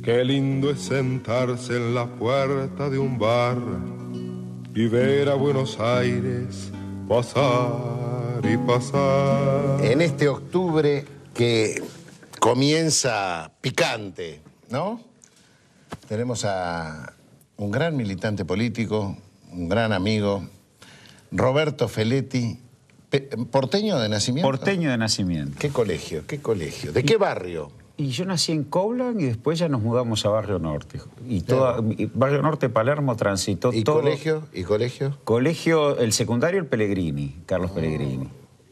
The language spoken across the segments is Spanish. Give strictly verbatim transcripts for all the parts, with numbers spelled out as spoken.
Qué lindo es sentarse en la puerta de un bar y ver a Buenos Aires pasar y pasar. En este octubre que comienza picante, ¿no? Tenemos a un gran militante político, un gran amigo, Roberto Feletti, porteño de nacimiento. Porteño de nacimiento. ¿Qué colegio? ¿Qué colegio? ¿De qué barrio? Y yo nací en Coblan y después ya nos mudamos a Barrio Norte. Y toda, y Barrio Norte, Palermo, transitó ¿Y todo. colegio? ¿Y colegio? Colegio, el secundario, el Pellegrini, Carlos oh. Pellegrini.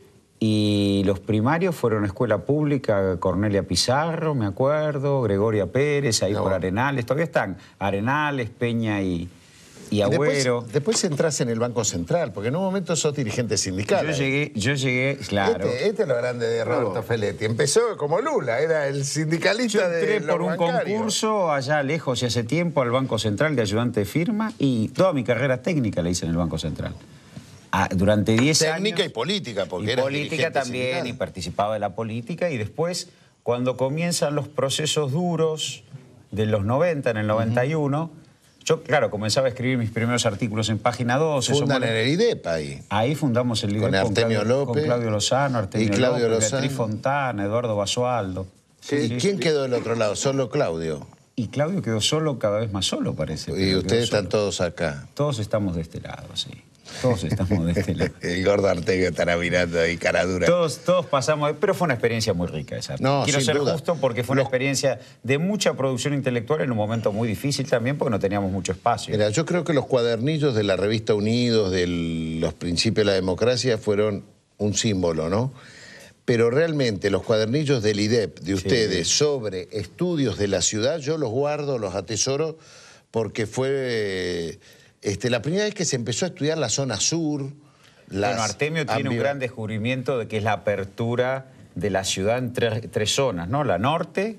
Y los primarios fueron escuela pública, Cornelia Pizarro, me acuerdo, Gregoria Pérez, ahí no. por Arenales. Todavía están Arenales, Peña y... Y Agüero. Después, después entras en el Banco Central, porque en un momento sos dirigente sindical. Yo llegué, yo llegué, claro. Este, este es lo grande de Roberto no. Feletti. Empezó como Lula, era el sindicalista yo entré de por un bancarios. concurso allá lejos y hace tiempo al Banco Central de ayudante de firma y toda mi carrera técnica la hice en el Banco Central. Ah, durante diez años. Técnica y política, porque era política también, sindical. Y participaba de la política. Y después, cuando comienzan los procesos duros de los noventa, en el noventa y uno... Uh-huh. Yo, claro, comenzaba a escribir mis primeros artículos en Página doce. Fundan en el I D E P ahí. Ahí fundamos el I D E P con, con Artemio Claudio, López. Con Claudio Lozano, Artemio y Claudio López, Lozano. Beatriz Fontana, Eduardo Basualdo. Sí, ¿Y sí, quién sí. quedó del otro lado? ¿Solo Claudio? Y Claudio quedó solo, cada vez más solo, parece. Y ustedes están todos acá. Todos estamos de este lado, sí. Todos estamos de este lado. El gordo Artemio estará mirando ahí, cara dura. Todos, todos pasamos, pero fue una experiencia muy rica esa. No, Quiero sin ser duda. justo porque fue una experiencia de mucha producción intelectual en un momento muy difícil también porque no teníamos mucho espacio. Mira, yo creo que los cuadernillos de la revista Unidos, de los principios de la democracia, fueron un símbolo, ¿no? Pero realmente los cuadernillos del I D E P de ustedes sí. sobre estudios de la ciudad, yo los guardo, los atesoro, porque fue... Este, la primera vez que se empezó a estudiar la zona sur... Bueno, Artemio tiene un gran descubrimiento de que es la apertura de la ciudad en tres, tres zonas, ¿no? La norte,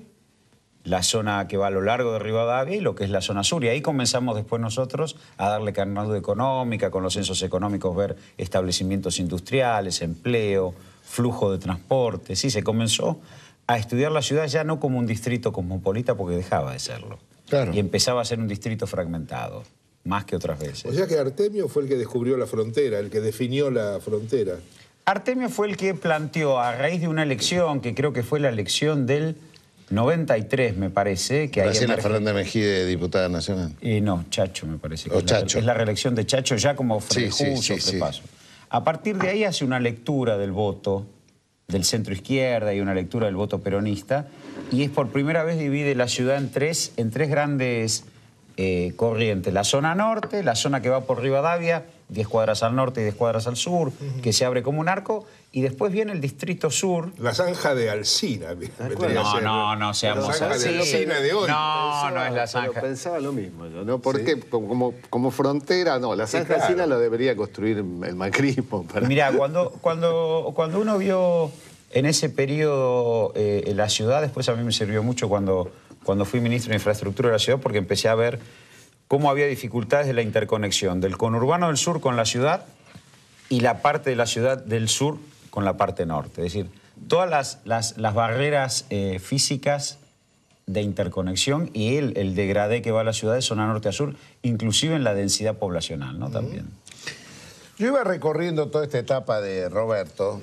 la zona que va a lo largo de Rivadavia y lo que es la zona sur. Y ahí comenzamos después nosotros a darle carnada económica, con los censos económicos, ver establecimientos industriales, empleo, flujo de transporte. Sí, se comenzó a estudiar la ciudad ya no como un distrito cosmopolita porque dejaba de serlo. Claro. Y empezaba a ser un distrito fragmentado. Más que otras veces. O sea que Artemio fue el que descubrió la frontera, el que definió la frontera. Artemio fue el que planteó, a raíz de una elección, que creo que fue la elección del noventa y tres, me parece. Que Graciela Fernández Mejide, diputada nacional. Y no, Chacho, me parece. Que o es Chacho. La, es la reelección de Chacho ya como frejuso, sí, sí, sí, sí. paso. A partir de ahí hace una lectura del voto del centro izquierda y una lectura del voto peronista, y es por primera vez divide la ciudad en tres, en tres grandes... Eh, corriente, la zona norte, la zona que va por Rivadavia, diez cuadras al norte y diez cuadras al sur, uh-huh. que se abre como un arco, y después viene el distrito sur. La zanja de Alsina. No, no, no, seamos así. La zanja de Alsina de hoy. No, pensaba, no es la zanja. Pero pensaba lo mismo yo, ¿no? Porque ¿Sí? como, como frontera, no, la zanja sí, claro. Alsina lo debería construir el macrismo. Para... Mirá, cuando, cuando, cuando uno vio en ese periodo eh, la ciudad, después a mí me sirvió mucho cuando... cuando fui ministro de Infraestructura de la ciudad, porque empecé a ver cómo había dificultades de la interconexión del conurbano del sur con la ciudad y la parte de la ciudad del sur con la parte norte. Es decir, todas las, las, las barreras eh, físicas de interconexión y el, el degradé que va a la ciudad de zona norte a sur, inclusive en la densidad poblacional, ¿no? También. Yo iba recorriendo toda esta etapa de Roberto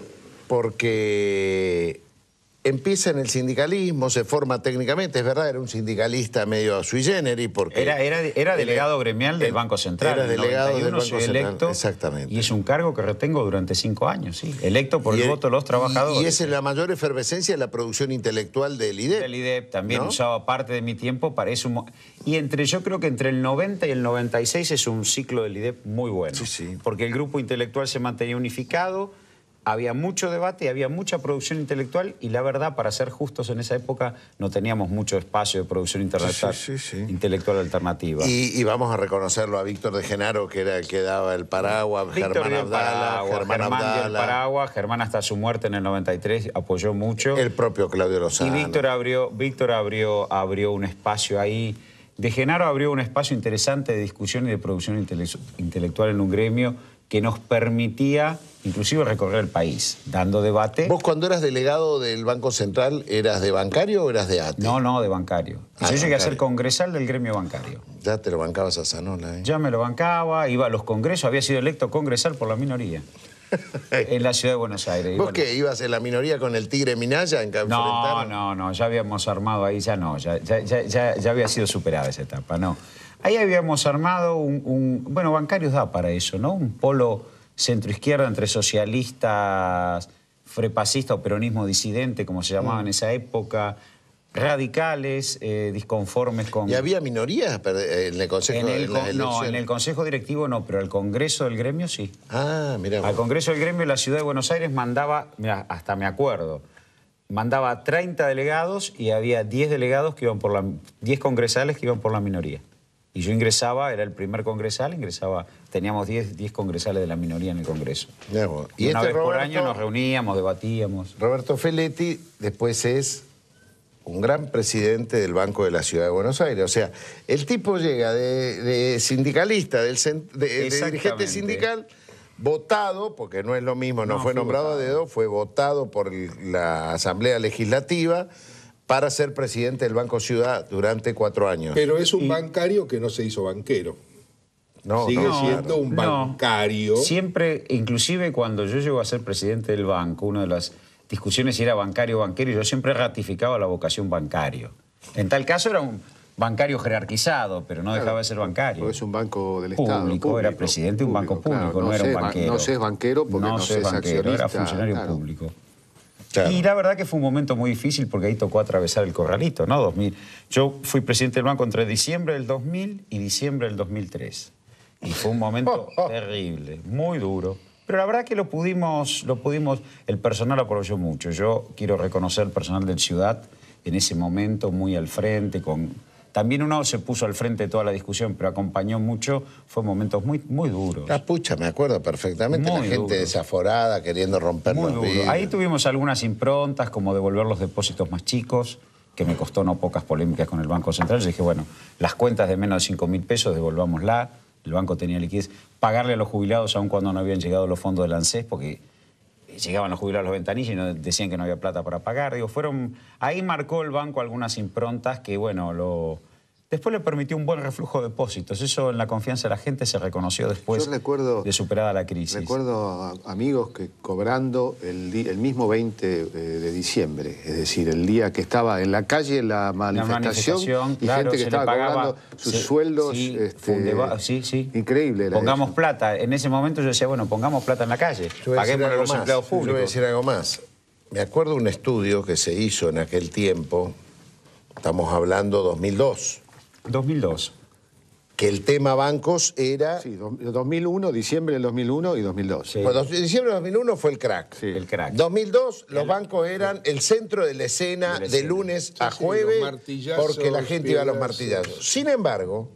porque... empieza en el sindicalismo, se forma técnicamente, es verdad, era un sindicalista medio sui generis porque... Era, era, era delegado era, gremial del Banco Central. Era delegado del Banco soy Central, electo, exactamente. Y es un cargo que retengo durante cinco años, sí. Electo por el, el voto de los trabajadores. Y es la mayor efervescencia de la producción intelectual del I D E P. Del I D E P, también ¿no? usaba parte de mi tiempo para eso. Y entre, yo creo que entre el noventa y el noventa y seis es un ciclo del I D E P muy bueno. Sí, sí. Porque el grupo intelectual se mantenía unificado, había mucho debate y había mucha producción intelectual y la verdad, para ser justos, en esa época no teníamos mucho espacio de producción intelectual, sí, sí, sí. intelectual alternativa. Y, y vamos a reconocerlo a Víctor de Genaro, que era el que daba el paraguas, Víctor Germán Abdala, Germán, Germán dio el paraguas, Germán hasta su muerte en el noventa y tres apoyó mucho. El propio Claudio Lozano. Y Víctor abrió, Víctor abrió, abrió un espacio ahí. De Genaro abrió un espacio interesante de discusión y de producción intele intelectual en un gremio que nos permitía inclusive recorrer el país, dando debate. ¿Vos cuando eras delegado del Banco Central eras de bancario o eras de A T E? No, no, de bancario. Ah, yo llegué bancario. a ser congresal del gremio bancario. Ya te lo bancabas a Zanola, ¿eh? Ya me lo bancaba, iba a los congresos, había sido electo congresal por la minoría. En la ciudad de Buenos Aires. Y ¿Vos bueno, qué? ¿Ibas en la minoría con el Tigre Minaya en No, no, no, ya habíamos armado ahí, ya no, ya, ya, ya, ya, ya había sido superada esa etapa, no. Ahí habíamos armado un, un... Bueno, bancarios da para eso, ¿no? Un polo centroizquierda entre socialistas, frepacistas o peronismo disidente, como se llamaba mm. en esa época, radicales, eh, disconformes con... ¿Y había minorías en el Consejo en el, en las elecciones? No, en el Consejo Directivo no, pero al Congreso del Gremio sí. Ah, mirá. Al Congreso del Gremio la Ciudad de Buenos Aires mandaba, mira, hasta me acuerdo, mandaba treinta delegados y había diez delegados que iban por la... diez congresales que iban por la minoría. Y yo ingresaba, era el primer congresal, ingresaba, teníamos diez, diez congresales de la minoría en el Congreso. Mirá vos. Y, y una este vez por Roberto, año nos reuníamos, debatíamos. Roberto Feletti después es un gran presidente del Banco de la Ciudad de Buenos Aires. O sea, el tipo llega de, de sindicalista, del cent, de, de dirigente sindical, votado, porque no es lo mismo, no, no fue nombrado votado. a dedo, fue votado por la Asamblea Legislativa para ser presidente del Banco Ciudad durante cuatro años. Pero es un y... bancario que no se hizo banquero. No, Sigue no, siendo un bancario. No. Siempre, inclusive cuando yo llego a ser presidente del banco, una de las discusiones si era bancario o banquero, yo siempre ratificaba la vocación bancario. En tal caso era un bancario jerarquizado, pero no claro, dejaba de ser bancario. Porque es un banco del público, Estado. Público, era presidente de un banco público, claro, no, no era sé, un banquero. No sé, es banquero porque no, no sé, es banquero, accionista. Era funcionario claro. público. Claro. Y la verdad que fue un momento muy difícil porque ahí tocó atravesar el corralito, ¿no? dos mil. Yo fui presidente del banco entre diciembre del dos mil y diciembre del dos mil tres. Y fue un momento oh, oh. terrible, muy duro. Pero la verdad que lo pudimos, lo pudimos, el personal apoyó mucho. Yo quiero reconocer el personal del Ciudad en ese momento, muy al frente, con... También uno se puso al frente de toda la discusión, pero acompañó mucho, fue momentos muy, muy duros. La pucha, me acuerdo perfectamente, muy la gente duro. desaforada, queriendo romper muy los vidrios. Ahí tuvimos algunas improntas, como devolver los depósitos más chicos, que me costó no pocas polémicas con el Banco Central. Yo dije, bueno, las cuentas de menos de cinco mil pesos, devolvámosla. El banco tenía liquidez. Pagarle a los jubilados aun cuando no habían llegado los fondos del ANSES, porque llegaban los jubilados a los ventanillas y no, decían que no había plata para pagar. Digo, fueron... Ahí marcó el banco algunas improntas que, bueno, lo... Después le permitió un buen reflujo de depósitos. Eso en la confianza de la gente se reconoció después Yo recuerdo, de superada la crisis. Recuerdo a amigos que cobrando el, el mismo veinte de diciembre, es decir, el día que estaba en la calle la manifestación, la manifestación y claro, gente que estaba pagaba, cobrando sus se, sueldos. Sí, este, sí, sí. Increíble. Era pongamos eso. plata. En ese momento yo decía, bueno, pongamos plata en la calle. Paguemos a los más. empleados públicos. Yo voy a decir algo más. Me acuerdo un estudio que se hizo en aquel tiempo, estamos hablando dos mil dos. dos mil dos. Que el tema bancos era... Sí, dos mil uno, diciembre del dos mil uno y dos mil dos. Sí. Bueno, diciembre del dos mil uno fue el crack. Sí. El crack. dos mil dos los el, bancos eran el centro de la escena de, la escena. de lunes sí, a jueves sí, porque la gente iba a los martillazos. Sin embargo,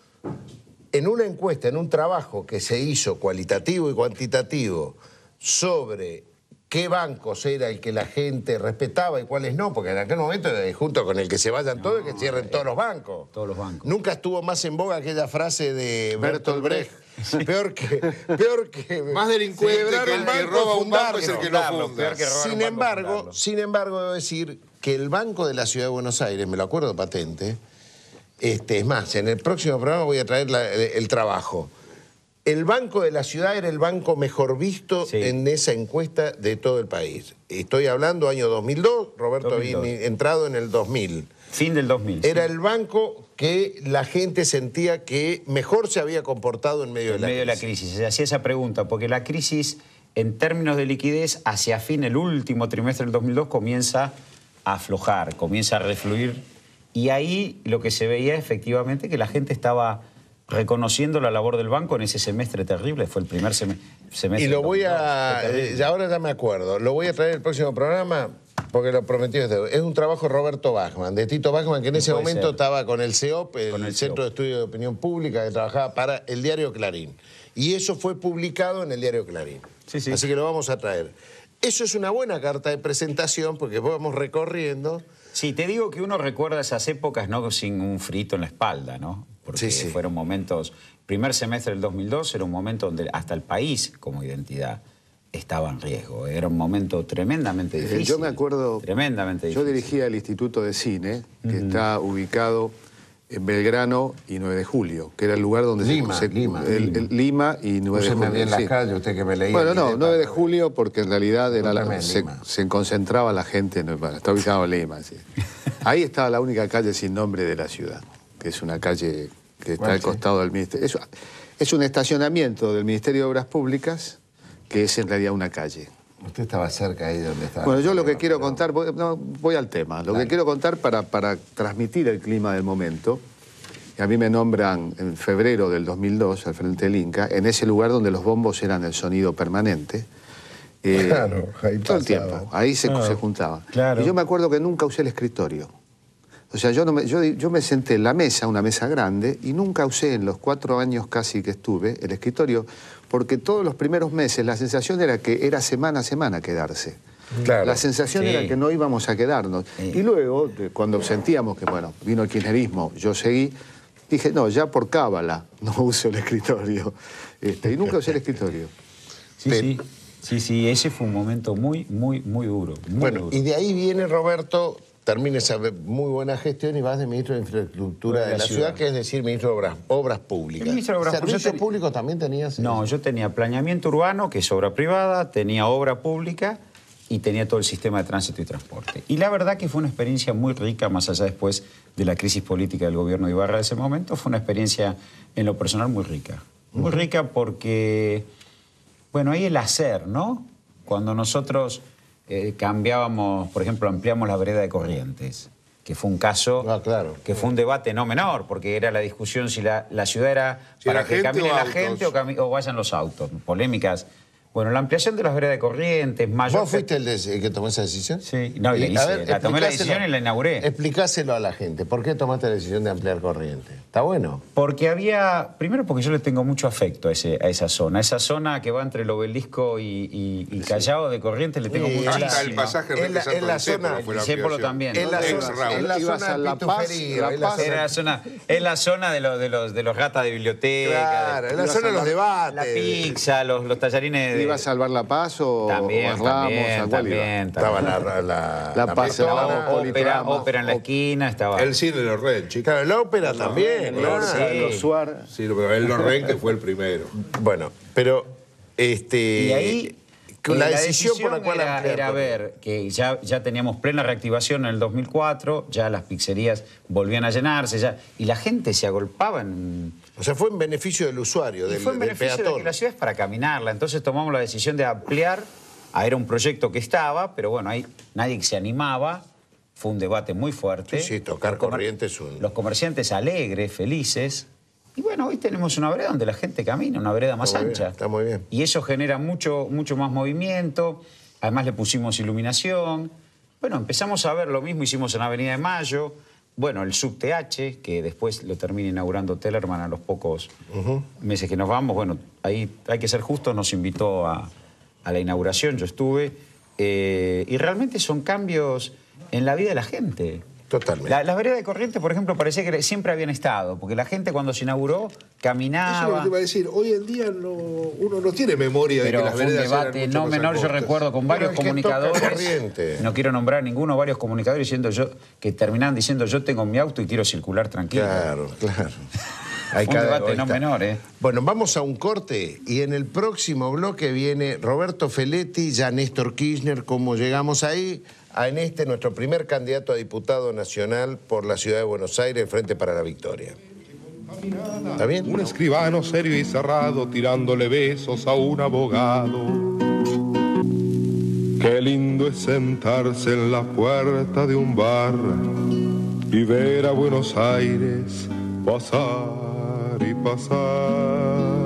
en una encuesta, en un trabajo que se hizo cualitativo y cuantitativo sobre qué bancos era el que la gente respetaba y cuáles no, porque en aquel momento, junto con el que se vayan no, todos, que cierren eh, todos los bancos. Todos los bancos. Nunca estuvo más en boga aquella frase de Bertolt Brecht. Sí. Peor que... Peor que más delincuente que el que roba un banco es el que lo funda. Sin embargo, sin embargo, debo decir que el Banco de la Ciudad de Buenos Aires, me lo acuerdo patente, este, es más, en el próximo programa voy a traer la, el trabajo. El Banco de la Ciudad era el banco mejor visto sí. en esa encuesta de todo el país. Estoy hablando año dos mil dos, Roberto dos mil dos. Había entrado en el dos mil. Fin del dos mil. Era sí. el banco que la gente sentía que mejor se había comportado en medio, en de, la medio de la crisis. Se hacía esa pregunta, porque la crisis, en términos de liquidez, hacia fin, el último trimestre del dos mil dos, comienza a aflojar, comienza a refluir. Y ahí lo que se veía efectivamente que la gente estaba reconociendo la labor del banco en ese semestre terrible, fue el primer sem semestre. Y lo voy a... Y ahora ya me acuerdo, lo voy a traer el próximo programa porque lo prometido es de... Es un trabajo de Roberto Bachman, de Tito Bachman, que en ese momento ser. estaba con el C E O P, el, con el Centro C E O P. de Estudio de Opinión Pública, que trabajaba para el diario Clarín. Y eso fue publicado en el diario Clarín. Sí, sí. Así que lo vamos a traer. Eso es una buena carta de presentación porque vamos recorriendo... Sí, te digo que uno recuerda esas épocas no sin un frito en la espalda, ¿no? porque Sí, sí. fueron momentos... Primer semestre del dos mil dos era un momento donde hasta el país como identidad estaba en riesgo. Era un momento tremendamente difícil. Eh, yo me acuerdo... Tremendamente Yo difícil. dirigía el Instituto de Cine, que Uh-huh. está ubicado en Belgrano y nueve de julio, que era el lugar donde Lima, se... Lima. el- el- Lima y nueve de Úseme julio. bien la sí. calle, usted que me leía. Bueno, el no, IDEP. nueve de julio porque en realidad era la- Otra vez, se, Lima. se concentraba la gente, en, bueno, está ubicado en Lima, sí. Ahí estaba la única calle sin nombre de la ciudad, que es una calle que está Bueno, al sí. costado del Ministerio. Es, es un estacionamiento del Ministerio de Obras Públicas, que es en realidad una calle. Usted estaba cerca ahí donde estaba. Bueno, yo lo que quiero contar, voy, no, voy al tema, lo que quiero contar para, para transmitir el clima del momento, y a mí me nombran en febrero del dos mil dos, al frente del Inca, en ese lugar donde los bombos eran el sonido permanente. eh, Claro, ahí todo el pasaba. tiempo, ahí se, Claro, se juntaba. claro. Y yo me acuerdo que nunca usé el escritorio. O sea, yo, no me, yo, yo me senté en la mesa, una mesa grande, y nunca usé en los cuatro años casi que estuve el escritorio, porque todos los primeros meses la sensación era que era semana a semana quedarse. Claro. La sensación Sí. era que no íbamos a quedarnos. Sí. Y luego, de- cuando sentíamos que, bueno, vino el kirchnerismo, yo seguí, dije, no, ya por cábala no uso el escritorio. Este, y nunca usé el escritorio. Sí, Pero- sí, sí, sí, ese fue un momento muy, muy, muy duro. Muy Bueno, duro. y de ahí viene, Roberto, termina esa muy buena gestión y vas de ministro de Infraestructura de la, ciudad, que es decir, ministro de Obras, obras Públicas. El ministro de Obras Públicas. ¿Servicio Yo ten- público también tenías? No, yo tenía planeamiento urbano, que es obra privada, tenía obra pública y tenía todo el sistema de tránsito y transporte. Y la verdad que fue una experiencia muy rica, más allá después de la crisis política del gobierno de Ibarra de ese momento, fue una experiencia en lo personal muy rica. Muy rica porque, bueno, ahí el hacer, ¿no? Cuando nosotros eh, cambiábamos, por ejemplo, ampliamos la vereda de Corrientes, que fue un caso, Ah, claro. que fue un debate no menor, porque era la discusión si la, la ciudad era Si para era que gente camine o la autos. gente o, cami- o vayan los autos. Polémicas. Bueno, la ampliación de las veredas de Corrientes, mayor... ¿Vos fuiste el, de- el que tomó esa decisión? Sí, no, y la a hice, ver, la tomé la explicáselo- decisión y la inauguré. Explicáselo a la gente. ¿Por qué tomaste la decisión de ampliar Corrientes? ¿Está bueno? Porque había, primero porque yo le tengo mucho afecto a, ese, a esa zona. Esa zona que va entre el Obelisco y, y, y Callao de Corrientes le tengo Sí, muchísimo. Hasta el pasaje En la- Enrique Santo en la Discépolo zona- fue la Discépolo ampliación. también. En la Ex zona, Raúl. en la Ibas zona a de La Paz, Pitufería, La en la Paz. zona- Era la zona, es la zona de los, de los, de los ratas de biblioteca, Claro, de- en la zona de los debates. la pizza, los, los tallarines de... ¿Iba a salvar La Paz o, También, o a Ramos? también, ¿A cuál iba? también, Estaba también. la, la, La Paz, Metropolitana. estaba ópera, Politrama. ópera en la esquina, estaba... El cine Lorraine, chicos. Claro, la ópera también. El claro. sí. Carlos Suárez. Sí, pero el Lorraine que fue el primero. Bueno, pero este Y ahí con eh, la, decisión, por la cual era, ampliar era Corrientes. ver que ya, ya teníamos plena reactivación en el dos mil cuatro, ya las pizzerías volvían a llenarse, ya, y la gente se agolpaba en... O sea, fue en beneficio del usuario, Y del, fue en del beneficio de peatón. que la ciudad es para caminarla, entonces tomamos la decisión de ampliar, ah, era un proyecto que estaba, pero bueno, ahí nadie se animaba, fue un debate muy fuerte. Sí, sí, tocar Los comer- Corrientes es un- Los comerciantes alegres, felices, y bueno, hoy tenemos una vereda donde la gente camina, una vereda más Está muy ancha. bien, está muy bien. Y eso genera mucho, mucho más movimiento, además le pusimos iluminación. Bueno, empezamos a ver lo mismo, hicimos en Avenida de Mayo, bueno, el Subte H, que después lo termina inaugurando Tellerman a los pocos meses que nos vamos. Bueno, ahí hay que ser justos, nos invitó a, a la inauguración, yo estuve, eh, y realmente son cambios en la vida de la gente. Totalmente. La- las veredas de Corrientes, por ejemplo, parecía que siempre habían estado, porque la gente cuando se inauguró Eso es lo que caminaba. te iba a decir. Hoy en día no, uno no tiene memoria de Pero que las fue un veredas debate eran mucho no más menor, yo angostas. recuerdo con varios el que toca comunicadores, Corrientes. no quiero nombrar ninguno, varios comunicadores diciendo yo, que terminaban diciendo yo tengo mi auto y quiero circular tranquilo. Claro, claro. Hay Fue un cada debate no egoísta. menor, ¿eh? Bueno, vamos a un corte y en el próximo bloque viene Roberto Feletti, ya Néstor Kirchner, cómo llegamos ahí, a en este nuestro primer candidato a diputado nacional por la ciudad de Buenos Aires, Frente para la Victoria. ¿Está bien? Un escribano serio y cerrado tirándole besos a un abogado. Qué lindo es sentarse en la puerta de un bar y ver a Buenos Aires pasar y pasar.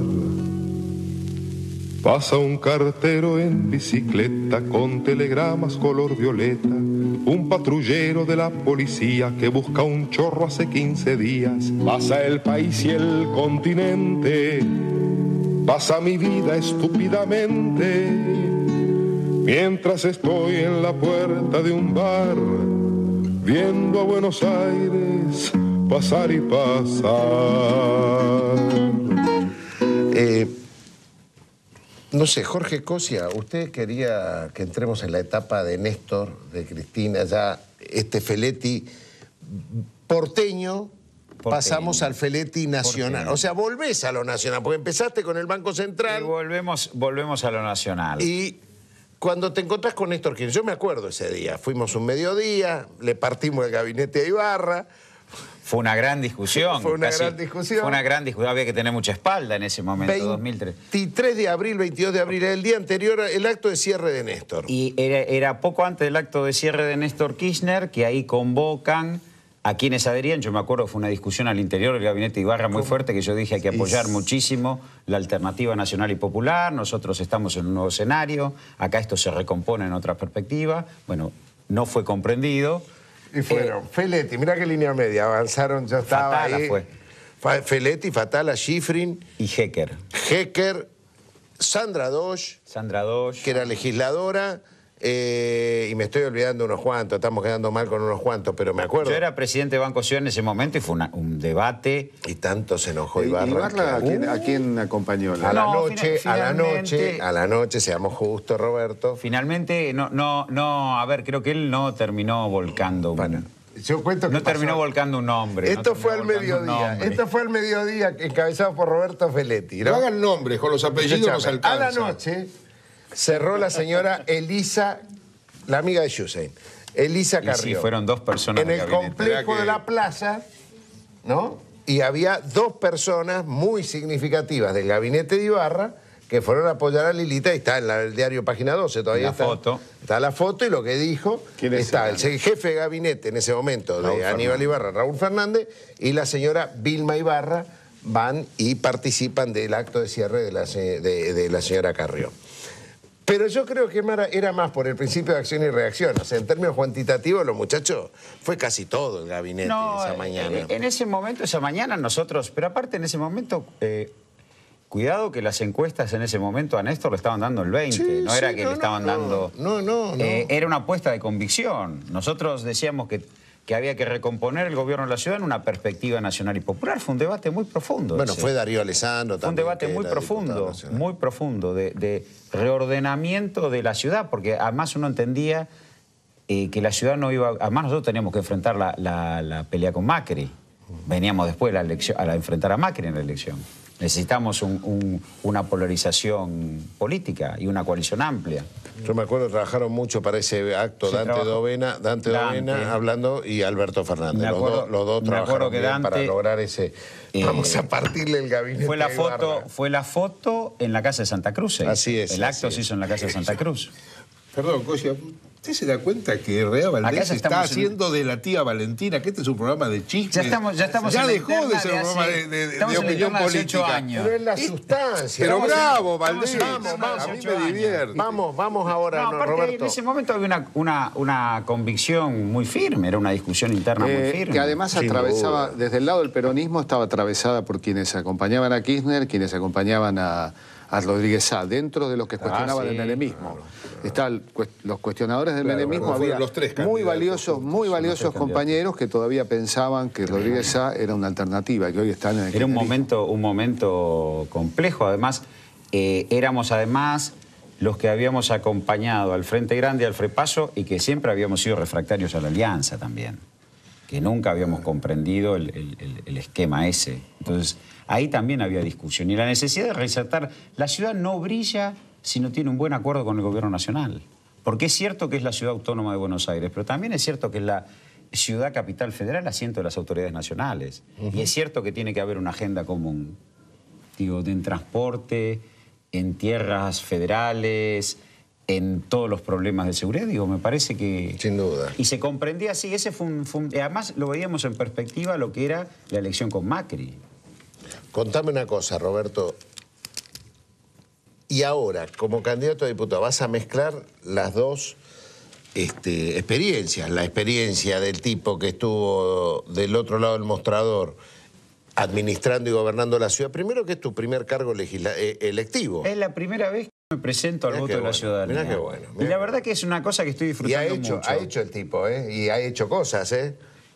Pasa un cartero en bicicleta con telegramas color violeta, un patrullero de la policía que busca un chorro hace quince días. Pasa el país y el continente, pasa mi vida estúpidamente, mientras estoy en la puerta de un bar, viendo a Buenos Aires pasar y pasar. Eh, no sé, Jorge Cosia, usted quería que entremos en la etapa de Néstor, de Cristina, ya este Feletti porteño, porteño. pasamos al Feletti nacional. Porteño. O sea, volvés a lo nacional, porque empezaste con el Banco Central. Y volvemos, volvemos a lo nacional. Y cuando te encontrás con Néstor Kirchner, yo me acuerdo ese día, fuimos un mediodía, le partimos el gabinete a Ibarra. Fue una gran discusión. Fue una casi, gran discusión. Fue una gran discusión. Había que tener mucha espalda en ese momento, dos mil tres. veintitrés de abril, veintidós de abril, el día anterior, el acto de cierre de Néstor. Y era, era poco antes del acto de cierre de Néstor Kirchner, que ahí convocan a quienes adherían. Yo me acuerdo que fue una discusión al interior del gabinete de Ibarra muy fuerte, que yo dije hay que apoyar muchísimo la alternativa nacional y popular. Nosotros estamos en un nuevo escenario. Acá esto se recompone en otra perspectiva. Bueno, no fue comprendido. Y fueron eh, Feletti, mirá qué línea media, avanzaron, ya estaba Fatala ahí. Fue. Feletti, Fatala, Schifrin. Y Hecker. Hecker, Sandra Dosch. Sandra Dosch. Que era legisladora. Eh, y me estoy olvidando unos cuantos, estamos quedando mal con unos cuantos, pero me acuerdo. Yo era presidente de Banco Ciudad en ese momento y fue una, un debate. Y tanto se enojó Ibarra. ¿Ibarra a quién, a quién acompañó? A la no, noche, final, a la noche, a la noche, seamos justos, Roberto. Finalmente, no, no, no, a ver, creo que él no terminó volcando. Bueno, yo cuento que no pasó. terminó volcando un nombre. Esto no fue al mediodía. Esto fue al mediodía, encabezado por Roberto Feletti, ¿no? No hagan nombres, con los apellidos nos alcanza. A la noche cerró la señora Elisa, la amiga de Hussein, Elisa Carrió. Sí, fueron dos personas en el complejo que... de la plaza, ¿no? Y había dos personas muy significativas del gabinete de Ibarra que fueron a apoyar a Lilita, y está en la, el diario Página doce todavía. La está, foto. Está la foto y lo que dijo. Está el jefe de gabinete en ese momento de Raúl Aníbal Fernández. Ibarra, Raúl Fernández, y la señora Vilma Ibarra van y participan del acto de cierre de la, de, de la señora Carrió. Pero yo creo que era más por el principio de acción y reacción. O sea, en términos cuantitativos, los muchachos, fue casi todo el gabinete no, esa mañana. En, en ese momento, esa mañana nosotros, pero aparte en ese momento, eh, cuidado que las encuestas en ese momento a Néstor le estaban dando el veinte, sí, no era sí, que no, le estaban no, dando... No, no, no. Eh, era una apuesta de convicción. Nosotros decíamos que... que había que recomponer el gobierno de la ciudad en una perspectiva nacional y popular. Fue un debate muy profundo. Bueno, ese. fue Darío Alessandro también. Fue un debate muy profundo, muy profundo, de, de reordenamiento de la ciudad, porque además uno entendía eh, que la ciudad no iba... Además nosotros teníamos que enfrentar la, la, la pelea con Macri. Veníamos después a, la elección, a la enfrentar a Macri en la elección. Necesitamos un, un, una polarización política y una coalición amplia. Yo me acuerdo, trabajaron mucho para ese acto sí, Dante Dovena, Dante, Dante Dovena hablando y Alberto Fernández. Acuerdo, los, dos, los dos trabajaron que bien Dante, para lograr ese... Eh, vamos a partirle el gabinete fue la foto Fue la foto en la casa de Santa Cruz. ¿eh? Así es. El acto así se es. hizo en la casa de Santa Cruz. Perdón, Cosia, ¿usted se da cuenta que Rea Valdés está haciendo en... de la tía Valentina, que este es un programa de chismes? Ya estamos, ya estamos ya en dejó de ser un programa hace, de, de, de opinión política. Años. Pero es la sustancia. Pero vamos, bravo, Valdés. Vamos, vamos, a mí me divierte. Vamos, vamos ahora, no, no, aparte, Roberto. En ese momento había una, una, una convicción muy firme, era una discusión interna eh, muy firme. Que además Sin atravesaba, duda. desde el lado del peronismo, estaba atravesada por quienes acompañaban a Kirchner, quienes acompañaban a, a Rodríguez Sá, dentro de los que cuestionaban ah, sí, el menemismo. Claro. Están los cuestionadores del claro, menemismo, había los tres muy valiosos, muy valiosos compañeros que todavía pensaban que Rodríguez Sá era una alternativa y que hoy están en el Era un momento, un momento complejo, además, eh, éramos además los que habíamos acompañado al Frente Grande y al Frepaso y que siempre habíamos sido refractarios a la alianza también, que nunca habíamos comprendido el, el, el esquema ese. Entonces, ahí también había discusión y la necesidad de resaltar, la ciudad no brilla si no tiene un buen acuerdo con el gobierno nacional. Porque es cierto que es la ciudad autónoma de Buenos Aires, pero también es cierto que es la ciudad capital federal, asiento de las autoridades nacionales. Uh-huh. Y es cierto que tiene que haber una agenda común, digo, en transporte, en tierras federales, en todos los problemas de seguridad, digo, me parece que... Sin duda. Y se comprendía así, ese fue un, fue un... Además lo veíamos en perspectiva lo que era la elección con Macri. Contame una cosa, Roberto. Y ahora, como candidato a diputado, vas a mezclar las dos este, experiencias. La experiencia del tipo que estuvo del otro lado del mostrador administrando y gobernando la ciudad. Primero, que es tu primer cargo legisla eh, electivo. Es la primera vez que me presento al mirá voto de bueno, la ciudadanía. Mirá qué bueno. Mirá y la verdad que es una cosa que estoy disfrutando y ha hecho, mucho. ha hecho el tipo, ¿eh? Y ha hecho cosas, ¿eh?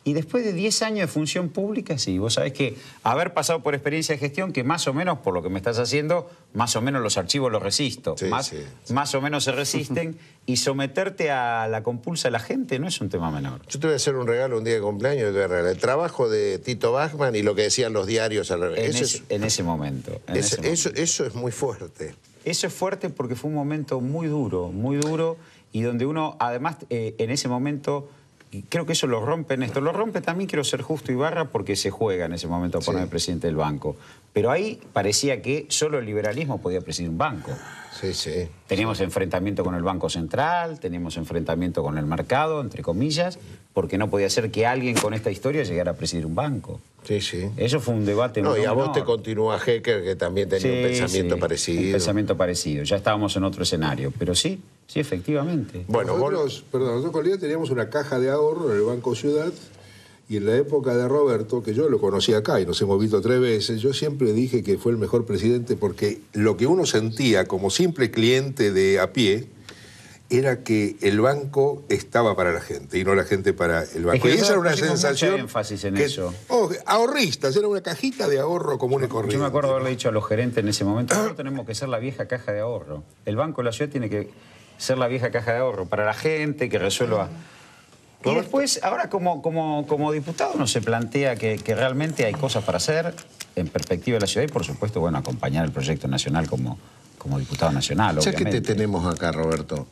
Y después de diez años de función pública, sí, vos sabés que haber pasado por experiencia de gestión, que más o menos, por lo que me estás haciendo, más o menos los archivos los resisto, sí, más, sí, sí. más o menos se resisten, y someterte a la compulsa de la gente no es un tema menor. Yo te voy a hacer un regalo un día de cumpleaños, te voy a regalar el trabajo de Tito Bachmann y lo que decían los diarios al revés. En, eso, ese, es, en ese momento. En ese, ese momento. Eso, eso es muy fuerte. Eso es fuerte porque fue un momento muy duro, muy duro, y donde uno, además, eh, en ese momento... Y creo que eso lo rompe, Néstor. Lo rompe también, quiero ser justo, Ibarra, porque se juega en ese momento a poner el presidente del banco. Pero ahí parecía que solo el liberalismo podía presidir un banco. Sí, sí. Teníamos enfrentamiento con el Banco Central, teníamos enfrentamiento con el mercado, entre comillas, porque no podía ser que alguien con esta historia llegara a presidir un banco. Sí, sí. Eso fue un debate no, muy y a vos menor. te continúa Hecker, que también tenía Sí, un pensamiento sí, parecido. Un pensamiento parecido. Ya estábamos en otro escenario. Pero sí, sí, efectivamente. Bueno, nosotros, vos... perdón, nosotros con Lía teníamos una caja de ahorro en el Banco Ciudad, y en la época de Roberto, que yo lo conocí acá y nos hemos visto tres veces, yo siempre dije que fue el mejor presidente porque lo que uno sentía como simple cliente de a pie era que el banco estaba para la gente y no la gente para el banco. Es que y esa era una sensación... mucho énfasis en que, eso. Oh, ahorristas, era una cajita de ahorro común y corriente. Yo me acuerdo haberle dicho a los gerentes en ese momento, nosotros tenemos que ser la vieja caja de ahorro. El Banco de la Ciudad tiene que ser la vieja caja de ahorro para la gente, que resuelva... Y después, ahora como, como, como diputado uno se plantea que, que realmente hay cosas para hacer en perspectiva de la ciudad y, por supuesto, bueno, acompañar el proyecto nacional como, como diputado nacional, Ya obviamente. que te tenemos acá, Roberto,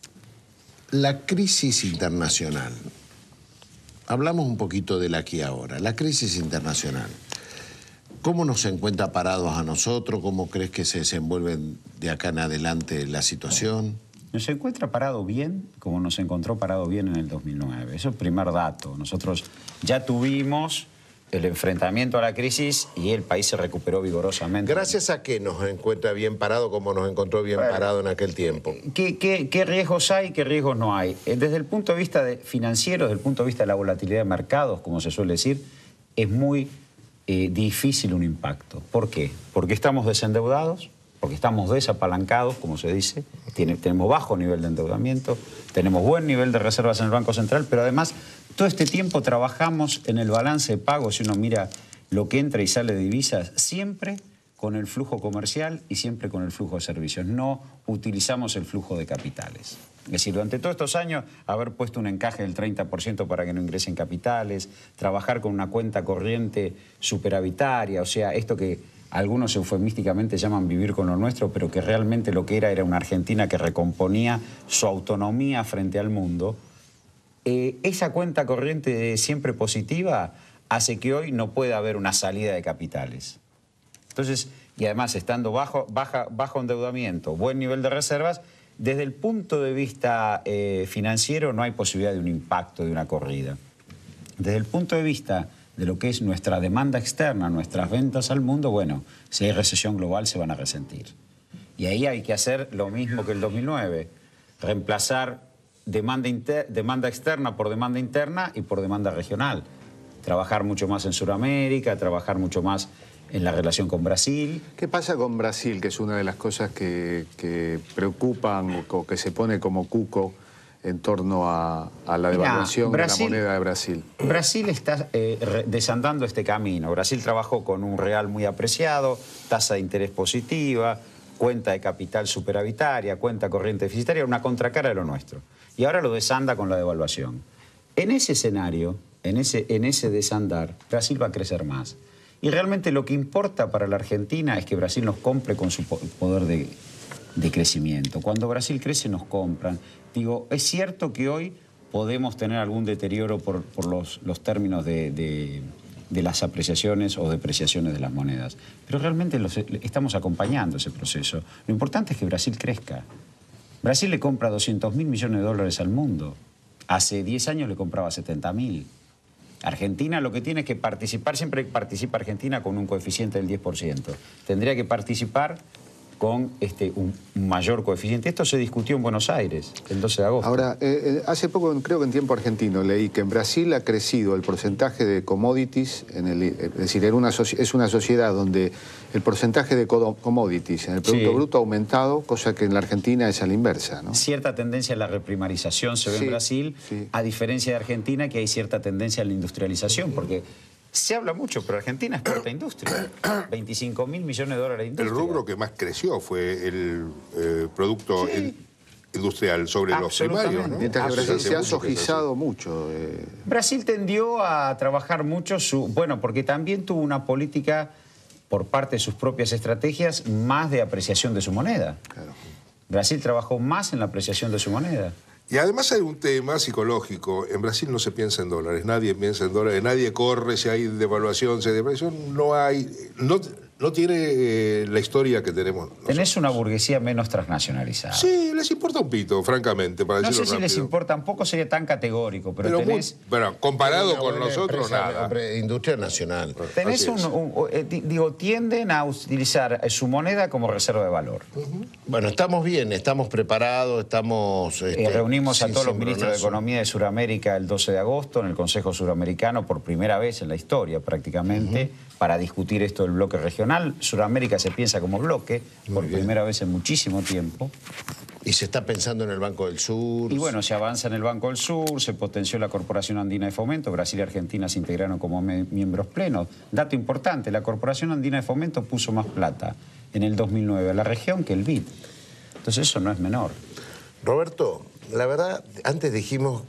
la crisis internacional. Hablamos un poquito de la aquí ahora. La crisis internacional. ¿Cómo nos encuentra parados a nosotros? ¿Cómo crees que se desenvuelve de acá en adelante la situación? Nos encuentra parado bien, como nos encontró parado bien en el dos mil nueve. Eso es el primer dato. Nosotros ya tuvimos el enfrentamiento a la crisis y el país se recuperó vigorosamente. ¿Gracias a qué nos encuentra bien parado como nos encontró bien bueno, parado en aquel tiempo? ¿Qué, qué, ¿Qué riesgos hay, qué riesgos no hay? Desde el punto de vista de financiero, desde el punto de vista de la volatilidad de mercados, como se suele decir, es muy eh, difícil un impacto. ¿Por qué? Porque estamos desendeudados, porque estamos desapalancados, como se dice, Tiene, tenemos bajo nivel de endeudamiento, tenemos buen nivel de reservas en el Banco Central, pero además todo este tiempo trabajamos en el balance de pagos, si uno mira lo que entra y sale de divisas, siempre con el flujo comercial y siempre con el flujo de servicios. No utilizamos el flujo de capitales. Es decir, durante todos estos años, haber puesto un encaje del treinta por ciento para que no ingresen capitales, trabajar con una cuenta corriente superavitaria, o sea, esto que algunos eufemísticamente llaman vivir con lo nuestro, pero que realmente lo que era era una Argentina que recomponía su autonomía frente al mundo. Eh, esa cuenta corriente siempre positiva hace que hoy no pueda haber una salida de capitales. Entonces, y además estando bajo, baja, bajo endeudamiento, buen nivel de reservas, desde el punto de vista eh, financiero no hay posibilidad de un impacto de una corrida. Desde el punto de vista de lo que es nuestra demanda externa, nuestras ventas al mundo, bueno, si hay recesión global se van a resentir. Y ahí hay que hacer lo mismo que el dos mil nueve, reemplazar demanda, inter, demanda externa por demanda interna y por demanda regional. Trabajar mucho más en Sudamérica, trabajar mucho más en la relación con Brasil. ¿Qué pasa con Brasil, que es una de las cosas que, que preocupan o que se pone como cuco en torno a, a la devaluación Mirá, Brasil, de la moneda de Brasil? Brasil está eh, desandando este camino. Brasil trabajó con un real muy apreciado, tasa de interés positiva, cuenta de capital superavitaria, cuenta corriente deficitaria, una contracara de lo nuestro. Y ahora lo desanda con la devaluación. En ese escenario, en ese, en ese desandar, Brasil va a crecer más. Y realmente lo que importa para la Argentina es que Brasil nos compre con su poder de, de crecimiento. Cuando Brasil crece, nos compran. Digo, es cierto que hoy podemos tener algún deterioro por, por los, los términos de, de, de las apreciaciones o depreciaciones de las monedas, pero realmente los, estamos acompañando ese proceso. Lo importante es que Brasil crezca. Brasil le compra doscientos mil millones de dólares al mundo. Hace diez años le compraba setenta mil. Argentina lo que tiene es que participar, siempre participa Argentina con un coeficiente del diez por ciento. Tendría que participar con este, un mayor coeficiente. Esto se discutió en Buenos Aires el doce de agosto. Ahora, eh, eh, hace poco, creo que en tiempo argentino, leí que en Brasil ha crecido el porcentaje de commodities, en el, es decir, en una, es una sociedad donde el porcentaje de commodities en el Producto Sí. Bruto ha aumentado, cosa que en la Argentina es a la inversa, ¿no? Cierta tendencia a la reprimarización se ve Sí, en Brasil, sí. a diferencia de Argentina, que hay cierta tendencia a la industrialización, porque se habla mucho, pero Argentina exporta industria. veinticinco mil millones de dólares de El industria. rubro que más creció fue el eh, producto Sí. in- industrial sobre los Absolutamente. primarios, ¿no? Mientras que Ah, Brasil Hace se ha mucho que es así. sojizado mucho. eh, Brasil tendió a trabajar mucho su... Bueno, porque también tuvo una política, por parte de sus propias estrategias, más de apreciación de su moneda. claro. Brasil trabajó más en la apreciación de su moneda. Y además hay un tema psicológico. En Brasil no se piensa en dólares, nadie piensa en dólares, nadie corre si hay devaluación, si hay depresión, no hay... No, no tiene eh, la historia que tenemos nosotros. Tenés una burguesía menos transnacionalizada. Sí, les importa un pito, francamente, para No sé decirlo si les rápido. importa, tampoco sería tan categórico, pero, Pero, muy- tenés... bueno, comparado Una con buena nosotros, empresa, nada. hombre, industria nacional. Tenés Así un, es. un- eh, di- digo, tienden a utilizar eh, su moneda como reserva de valor. Bueno, estamos bien, estamos preparados, estamos... Eh, este, reunimos a sin todos los ministros de cimbronazo. Economía de Sudamérica el doce de agosto en el Consejo Suramericano por primera vez en la historia prácticamente para discutir esto del bloque regional. Sudamérica se piensa como bloque por primera vez en muchísimo tiempo. Y se está pensando en el Banco del Sur. Y bueno, se avanza en el Banco del Sur, se potenció la Corporación Andina de Fomento, Brasil y Argentina se integraron como me- miembros plenos. Dato importante, la Corporación Andina de Fomento puso más plata en el dos mil nueve a la región que el B I D. Entonces eso no es menor. Roberto, la verdad, antes dijimos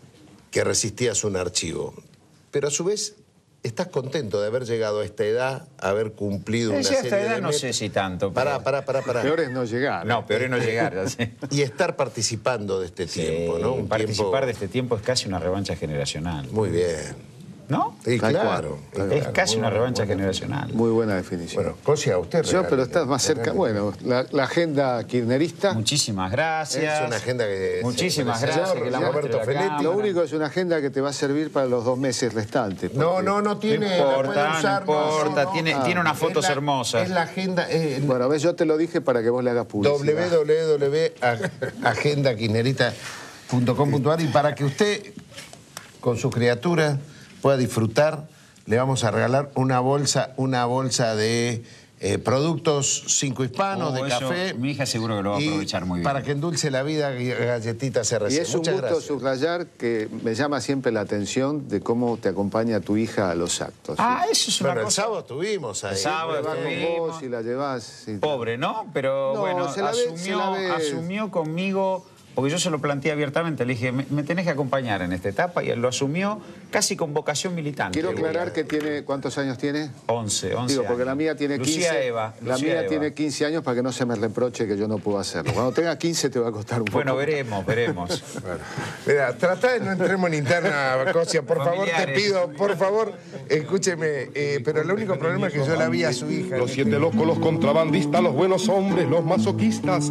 que resistías un archivo, pero a su vez estás contento de haber llegado a esta edad, haber cumplido Eh, una sí, a esta serie edad de no metas. sé si tanto, Pará, pero- pará, pará, pará. Peor es no llegar. No, peor es no llegar. ya sé. Y estar participando de este tiempo, Sí, ¿no? Un participar tiempo- de este tiempo es casi una revancha generacional. Muy bien. ¿No? Sí, Tal claro. cual. sí, Es claro, casi muy una buena- revancha buena- generacional. Muy buena definición. Bueno, Cosia, usted Yo, pero regáleme, estás más cerca. regáleme. Bueno, la, la agenda kirchnerista. Muchísimas gracias. Es una agenda que... Muchísimas se- gracias. señor que la Roberto muestre la Feletti. cámara. Lo único es una agenda que te va a servir para los dos meses restantes. No, porque- no, no tiene... No la puede importa, usar, no importa, tiene- Ah, tiene unas es fotos la- hermosas. Es la agenda... eh, Bueno, ves, yo te lo dije para que vos le hagas publicidad. doble u doble u doble u punto agenda kirchnerista punto com punto a r y para que usted con sus criaturas pueda disfrutar, le vamos a regalar una bolsa, una bolsa de eh, productos cinco hispanos, Oh, de eso, café. mi hija seguro que lo va a y aprovechar muy bien. Para que endulce la vida, galletitas R C. Y es un Muchas gusto gracias. subrayar que me llama siempre la atención de cómo te acompaña tu hija a los actos. Ah, eso es una Bueno, el cosa... sábado estuvimos ahí. El sábado Te va con estuvimos. vos y la llevas. y- Pobre, ¿no? Pero No, bueno, se la ve- se asumió, la ve. asumió conmigo, porque yo se lo planteé abiertamente, le dije, me, me tenés que acompañar en esta etapa, y él lo asumió casi con vocación militante. Quiero aclarar que tiene, ¿cuántos años tiene? once, once Digo, porque años. la mía tiene quince. Lucía Eva. La Lucía mía Eva. tiene quince años para que no se me reproche que yo no puedo hacerlo. Cuando tenga quince te va a costar un poco. Bueno, veremos, veremos. Mira, trata de no entremos en interna, Cosia, por favor, te Familiares. pido, por favor, escúcheme, eh, pero el único problema es que yo la vi a su hija. Los siete locos, los contrabandistas, los buenos hombres, los masoquistas.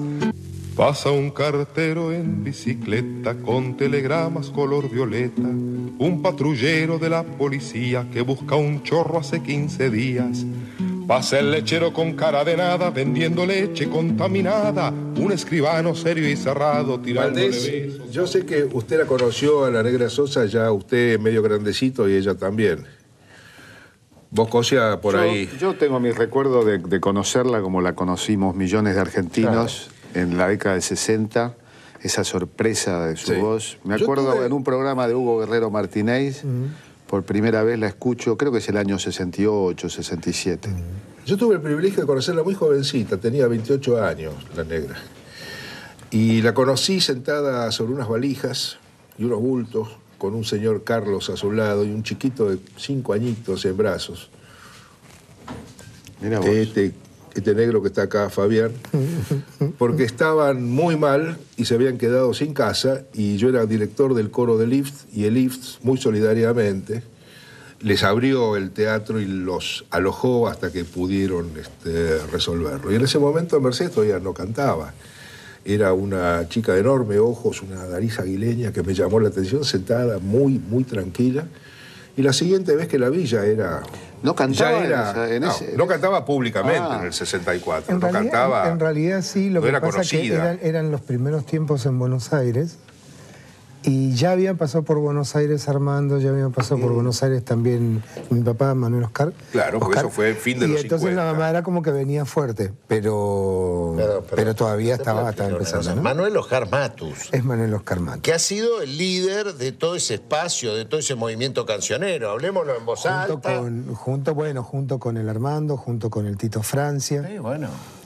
Pasa un cartero en bicicleta con telegramas color violeta, un patrullero de la policía que busca un chorro hace quince días. Pasa el lechero con cara de nada vendiendo leche contaminada, un escribano serio y cerrado tirándole Valdés, besos. yo sé que usted la conoció a la Negra Sosa, ya usted medio grandecito y ella también. Vos, Cosia, por yo, ahí. Yo tengo mi recuerdo de, de conocerla como la conocimos millones de argentinos en la década del sesenta. Esa sorpresa de su Sí. voz. Me Yo acuerdo tuve- en un programa de Hugo Guerrero Martínez, por primera vez la escucho, creo que es el año sesenta y ocho, sesenta y siete. Yo tuve el privilegio de conocerla muy jovencita, tenía veintiocho años, la Negra. Y la conocí sentada sobre unas valijas y unos bultos, con un señor Carlos a su lado y un chiquito de cinco añitos en brazos. Mira vos. Este, este negro que está acá, Fabián, porque estaban muy mal y se habían quedado sin casa, y yo era director del coro de Lift, y el Lift, muy solidariamente, les abrió el teatro y los alojó hasta que pudieron este, resolverlo. Y en ese momento Mercedes todavía no cantaba. Era una chica de enorme ojos, una nariz aguileña que me llamó la atención, sentada muy, muy tranquila. Y la siguiente vez que la vi ya era... No cantaba Ya era, en esa- en no, ese- no cantaba públicamente Ah. en el sesenta y cuatro, En no realidad, cantaba, en realidad sí, lo no que era pasa es que conocida. eran, eran los primeros tiempos en Buenos Aires y ya habían pasado por Buenos Aires Armando, ya habían pasado por Buenos Aires también mi papá Manuel Oscar. Claro, porque Oscar. eso fue el fin de y los entonces cincuenta. la mamá era como que venía fuerte, pero, pero, Pero- pero- todavía te estaba, puedo estaba explicar una empezando. cosa. ¿no? Manuel Oscar Matus, Es Manuel Oscar Matus. que ha sido el líder de todo ese espacio, de todo ese movimiento cancionero. Hablemoslo en voz Junto alta. con, junto, bueno, junto con el Armando, junto con el Tito Francia. Sí, bueno.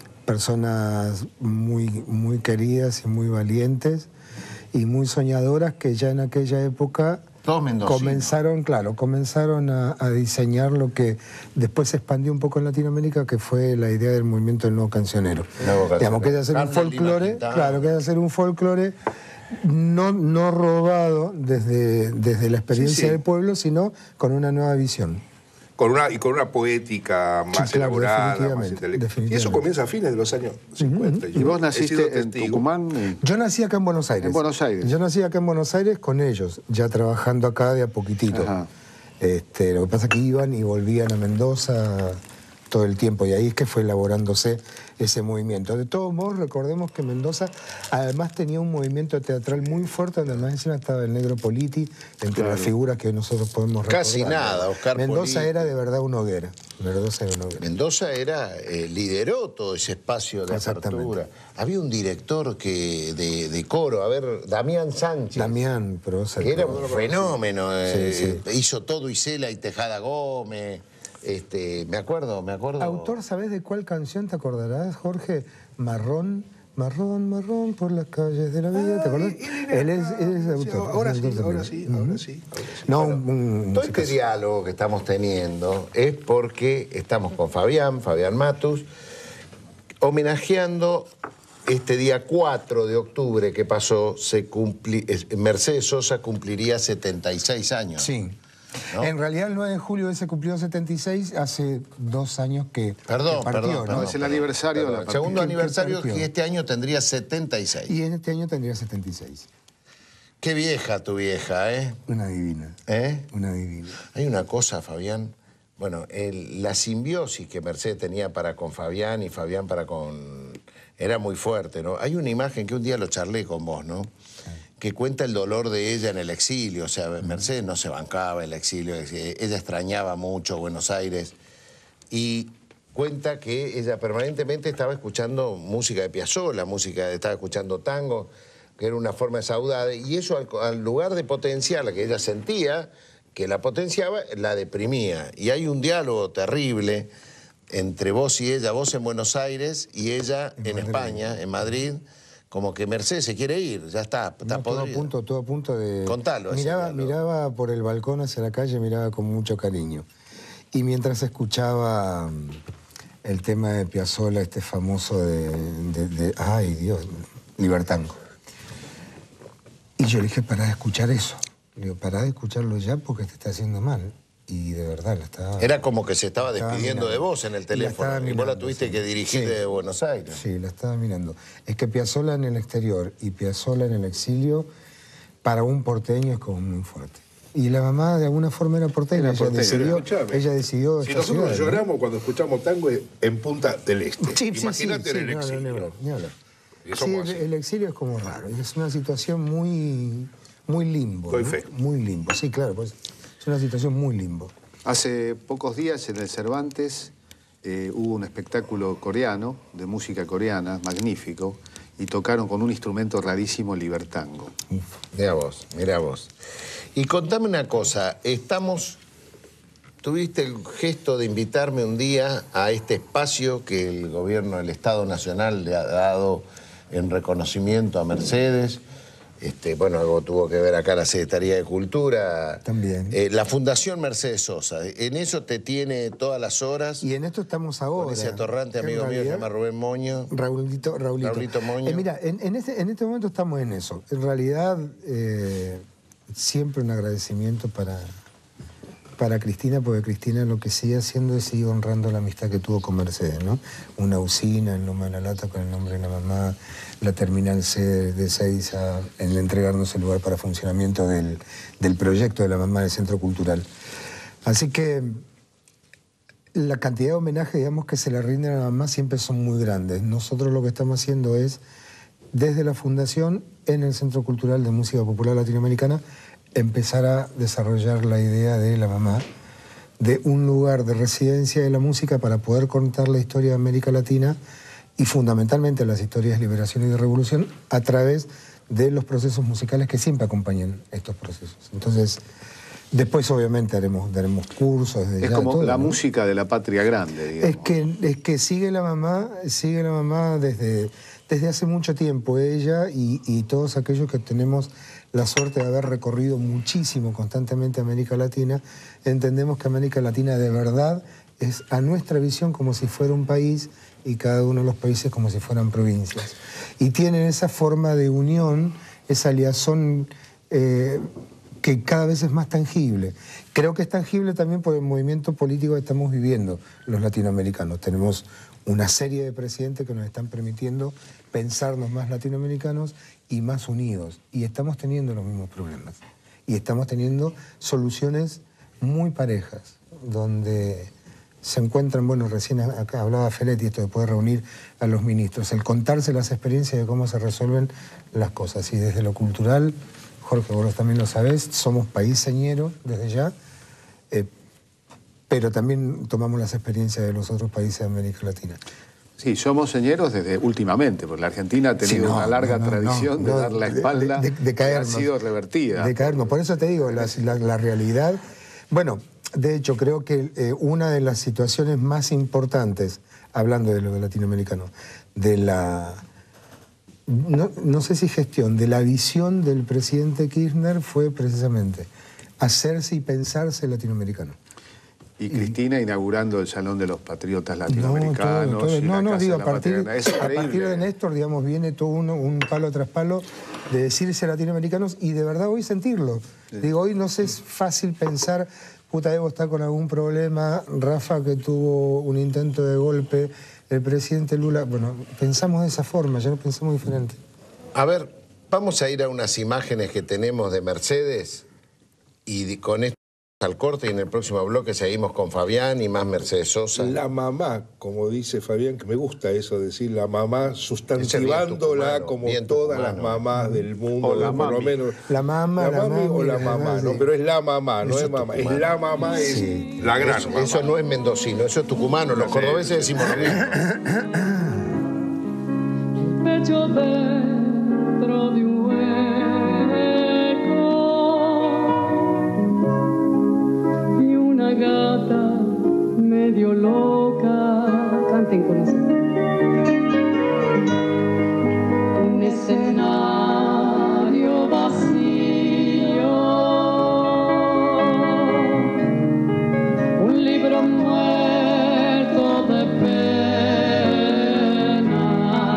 Personas muy, muy queridas y muy valientes y muy soñadoras que ya en aquella época Todos mendocinos. comenzaron, claro, comenzaron a, a diseñar lo que después se expandió un poco en Latinoamérica, que fue la idea del movimiento del nuevo cancionero. Nuevo cancionero. Digamos que es hacer un Carmen Lima folclore, Quintana. claro, que es hacer un folclore no, no robado desde, desde la experiencia Sí, sí. del pueblo, sino con una nueva visión. Con una, y con una poética más Sí, claro, elaborada, más definitivamente, intelectual. Y eso definitivamente. comienza a fines de los años cincuenta. ¿Y Yo vos he sido naciste en testigo. Tucumán? y- Yo nací acá en Buenos Aires. En Buenos Aires. Yo nací acá en Buenos Aires con ellos, ya trabajando acá de a poquitito. Ajá. Este, lo que pasa es que iban y volvían a Mendoza todo el tiempo y ahí es que fue elaborándose ese movimiento. De todos modos, recordemos que Mendoza además tenía un movimiento teatral muy fuerte, donde además encima estaba el Negro Politi, entre las figuras que nosotros podemos recordar. Casi nada, Oscar Mendoza Politi. era de verdad una hoguera. Mendoza era una hoguera. Mendoza era, eh, lideró todo ese espacio de Exactamente. apertura. Había un director que de, de coro, a ver, Damián Sánchez. Damián, pero vos que era sabés, un fenómeno. eh, Sí, Hizo todo Isela y Tejada Gómez. Este, me acuerdo, me acuerdo. Autor, ¿sabés de cuál canción te acordarás, Jorge? Marrón, marrón, marrón por las calles de la vida. ¿Te acordás? Él es, él es Sí, autor. ahora es sí, autor ahora también. sí, Ujú. ahora sí, ahora sí. No, un, un- Todo este musicazo. diálogo que estamos teniendo es porque estamos con Fabián, Fabián Matus, homenajeando este día cuatro de octubre que pasó, se cumpli- es- Mercedes Sosa cumpliría setenta y seis años. Sí. ¿No? En realidad el nueve de julio ese cumplió setenta y seis, hace dos años que, Perdón, que partió, perdón, ¿no? perdón, Es el perdón, aniversario de la perdón. partida. Segundo ¿Qué- qué aniversario partió? y este año tendría setenta y seis. Y en este año tendría setenta y seis. Qué vieja tu vieja, ¿eh? Una divina. ¿Eh? Una divina. Hay una cosa, Fabián. Bueno, el- la simbiosis que Mercedes tenía para con Fabián y Fabián para con... Era muy fuerte, ¿no? Hay una imagen que un día lo charlé con vos, ¿no? Que cuenta el dolor de ella en el exilio. O sea, Mercedes no se bancaba el exilio. Ella extrañaba mucho Buenos Aires. Y cuenta que ella permanentemente estaba escuchando música de Piazzolla, música, estaba escuchando tango, que era una forma de saudade. Y eso, al, al lugar de potenciarla, que ella sentía que la potenciaba, la deprimía. Y hay un diálogo terrible entre vos y ella, vos en Buenos Aires y ella en, España, en Madrid, como que Mercedes se quiere ir, ya está, está No, todo a podrida. punto, todo a punto de... Contalo, ese Miraba, diálogo. miraba por el balcón hacia la calle, miraba con mucho cariño. Y mientras escuchaba mm, el tema de Piazzolla, este famoso de... de- de- ay, Dios, Libertango. Y yo le dije, pará de escuchar eso. Le digo, pará de escucharlo ya porque te está haciendo mal. Y de verdad la estaba... Era como que se estaba Estaba despidiendo de mirando. vos en el La teléfono. estaba Y vos la mirando, tuviste sí. que dirigir Sí. de Buenos Aires. Sí, la estaba mirando. Es que Piazzolla en el exterior y Piazzolla en el exilio, para un porteño es como muy fuerte. Y la mamá de alguna forma era porteña. Era ella, porteña, decidió, Escuchame, ella decidió si esta nosotros ciudad, ¿no? lloramos cuando escuchamos tango en Punta del Este. Sí, sí, Imagínate sí, en el sí, no, exilio. no, ni hablar, ni hablar. Y Sí, somos el, así. el exilio es como raro. Es una situación muy, muy limbo. Doy ¿no? fe. Muy limbo. Sí, claro, pues es una situación muy limbo. Hace pocos días en el Cervantes eh, hubo un espectáculo coreano, de música coreana, magnífico, y tocaron con un instrumento rarísimo libertango. Mirá vos, mirá vos. Y contame una cosa, estamos... Tuviste el gesto de invitarme un día a este espacio que el gobierno del Estado Nacional le ha dado en reconocimiento a Mercedes. Este, bueno, algo tuvo que ver acá la Secretaría de Cultura. También. Eh, la Fundación Mercedes Sosa. En eso te tiene todas las horas. Y en esto estamos ahora. Con ese atorrante En amigo mío que se realidad, llama Rubén Moño. Raulito, Raulito. Raulito Moño. Eh, mira, en, en este, en este momento estamos en eso. En realidad, eh, siempre un agradecimiento para, para Cristina, porque Cristina lo que sigue haciendo es seguir honrando la amistad que tuvo con Mercedes, ¿no? Una usina en Loma de la Lata con el nombre de la mamá, la terminal C de Seiza, en entregarnos el lugar para funcionamiento del, del proyecto de la mamá del Centro Cultural. Así que La cantidad de homenajes, digamos, que se le rinden a la mamá siempre son muy grandes. Nosotros lo que estamos haciendo es, desde la Fundación, en el Centro Cultural de Música Popular Latinoamericana, empezar a desarrollar la idea de la mamá, de un lugar de residencia de la música para poder contar la historia de América Latina y fundamentalmente las historias de liberación y de revolución a través de los procesos musicales que siempre acompañan estos procesos. Entonces, después obviamente haremos, daremos cursos. Es ya, como todo, la ¿no? música de la patria grande, digamos. Es que, es que sigue la mamá, sigue la mamá desde, desde hace mucho tiempo, ella y, y todos aquellos que tenemos la suerte de haber recorrido muchísimo constantemente América Latina, entendemos que América Latina de verdad es a nuestra visión como si fuera un país y cada uno de los países como si fueran provincias. Y tienen esa forma de unión, esa liazón eh, que cada vez es más tangible. Creo que es tangible también por el movimiento político que estamos viviendo los latinoamericanos. Tenemos una serie de presidentes que nos están permitiendo pensarnos más latinoamericanos y más unidos. Y estamos teniendo los mismos problemas. Y estamos teniendo soluciones muy parejas, donde se encuentran, bueno, recién acá hablaba Feletti, esto de poder reunir a los ministros, el contarse las experiencias de cómo se resuelven las cosas. Y desde lo cultural, Jorge, vos también lo sabés, somos país señero desde ya, eh, pero también tomamos las experiencias de los otros países de América Latina. Sí, somos señeros desde últimamente, porque la Argentina ha tenido sí, no, una larga no, no, tradición no, no, de dar la espalda, de, de, de caernos, que ha sido revertida. De caernos, por eso te digo, la, la, la realidad... Bueno, de hecho, creo que eh, una de las situaciones más importantes, hablando de lo latinoamericano, de la... No, no sé si gestión, de la visión del presidente Kirchner fue precisamente hacerse y pensarse latinoamericano. Y Cristina inaugurando el Salón de los Patriotas Latinoamericanos. No, todo, todo. no, no digo, a partir, a partir de Néstor, digamos, viene todo uno, un palo tras palo de decirse latinoamericanos y de verdad hoy sentirlo. Sí. Digo, hoy no sé, es fácil pensar, puta, Evo está con algún problema, Rafa que tuvo un intento de golpe, el presidente Lula, bueno, pensamos de esa forma, ya no pensamos diferente. A ver, vamos a ir a unas imágenes que tenemos de Mercedes y con esto al corte y en el próximo bloque seguimos con Fabián y más Mercedes Sosa. La mamá, como dice Fabián, que me gusta eso, decir la mamá, sustantivándola como todas las mamás del mundo, o la por lo menos. La mamá, la, la mami o la mamá, no, pero es la mamá, no es mamá, es la mamá, es sí. la gran eso, mamá. Eso no es mendocino, eso es tucumano, los cordobeses decimos lo mismo. Pecho dentro de un gata medio loca, canten con eso. Un escenario vacío, un libro muerto de pena,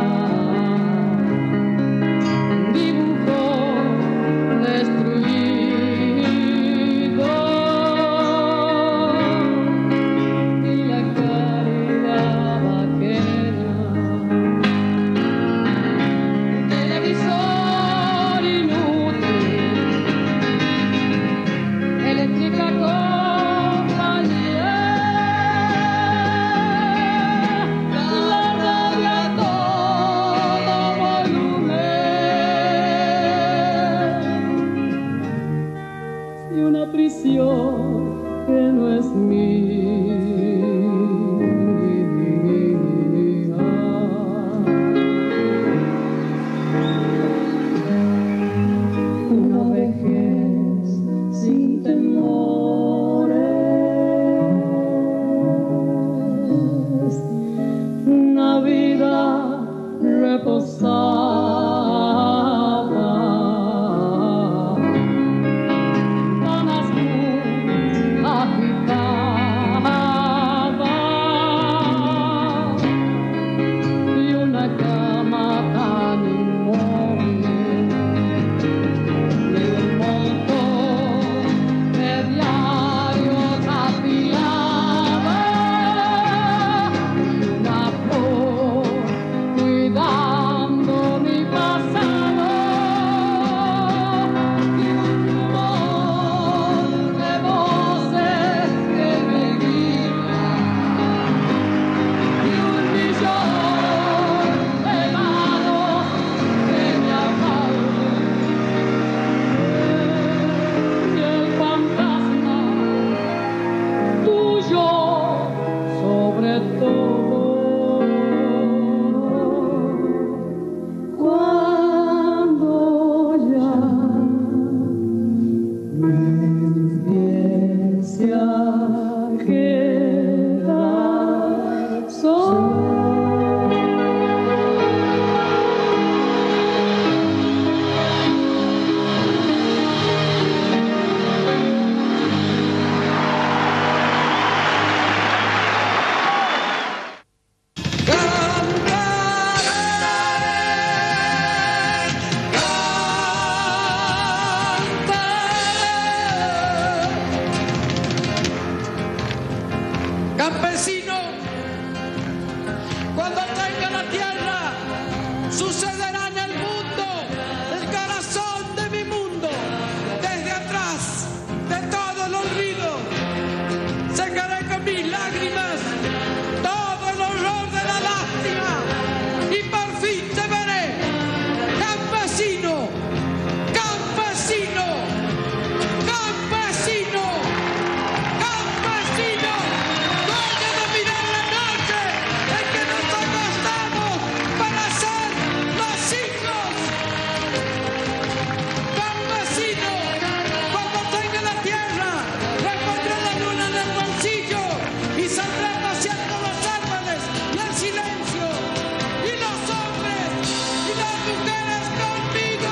un dibujo destruido. Que no es mía. Una vejez sin temores, una vida reposada. Cuidando Campesino, cuando tenga la tierra, sucederá en el mundo, el corazón de mi mundo, desde atrás de todo el olvido, secaré con mis lágrimas todo el horror de la lástima y por fin te veré, campesino, campesino, campesino, campesino, dueño de mirar la noche en que nos acostamos para ser los hijos. Campesino, cuando tenga la tierra, le pondré la luna en el bolsillo y saldré paseando los árboles y el silencio y los hombres y las mujeres conmigo.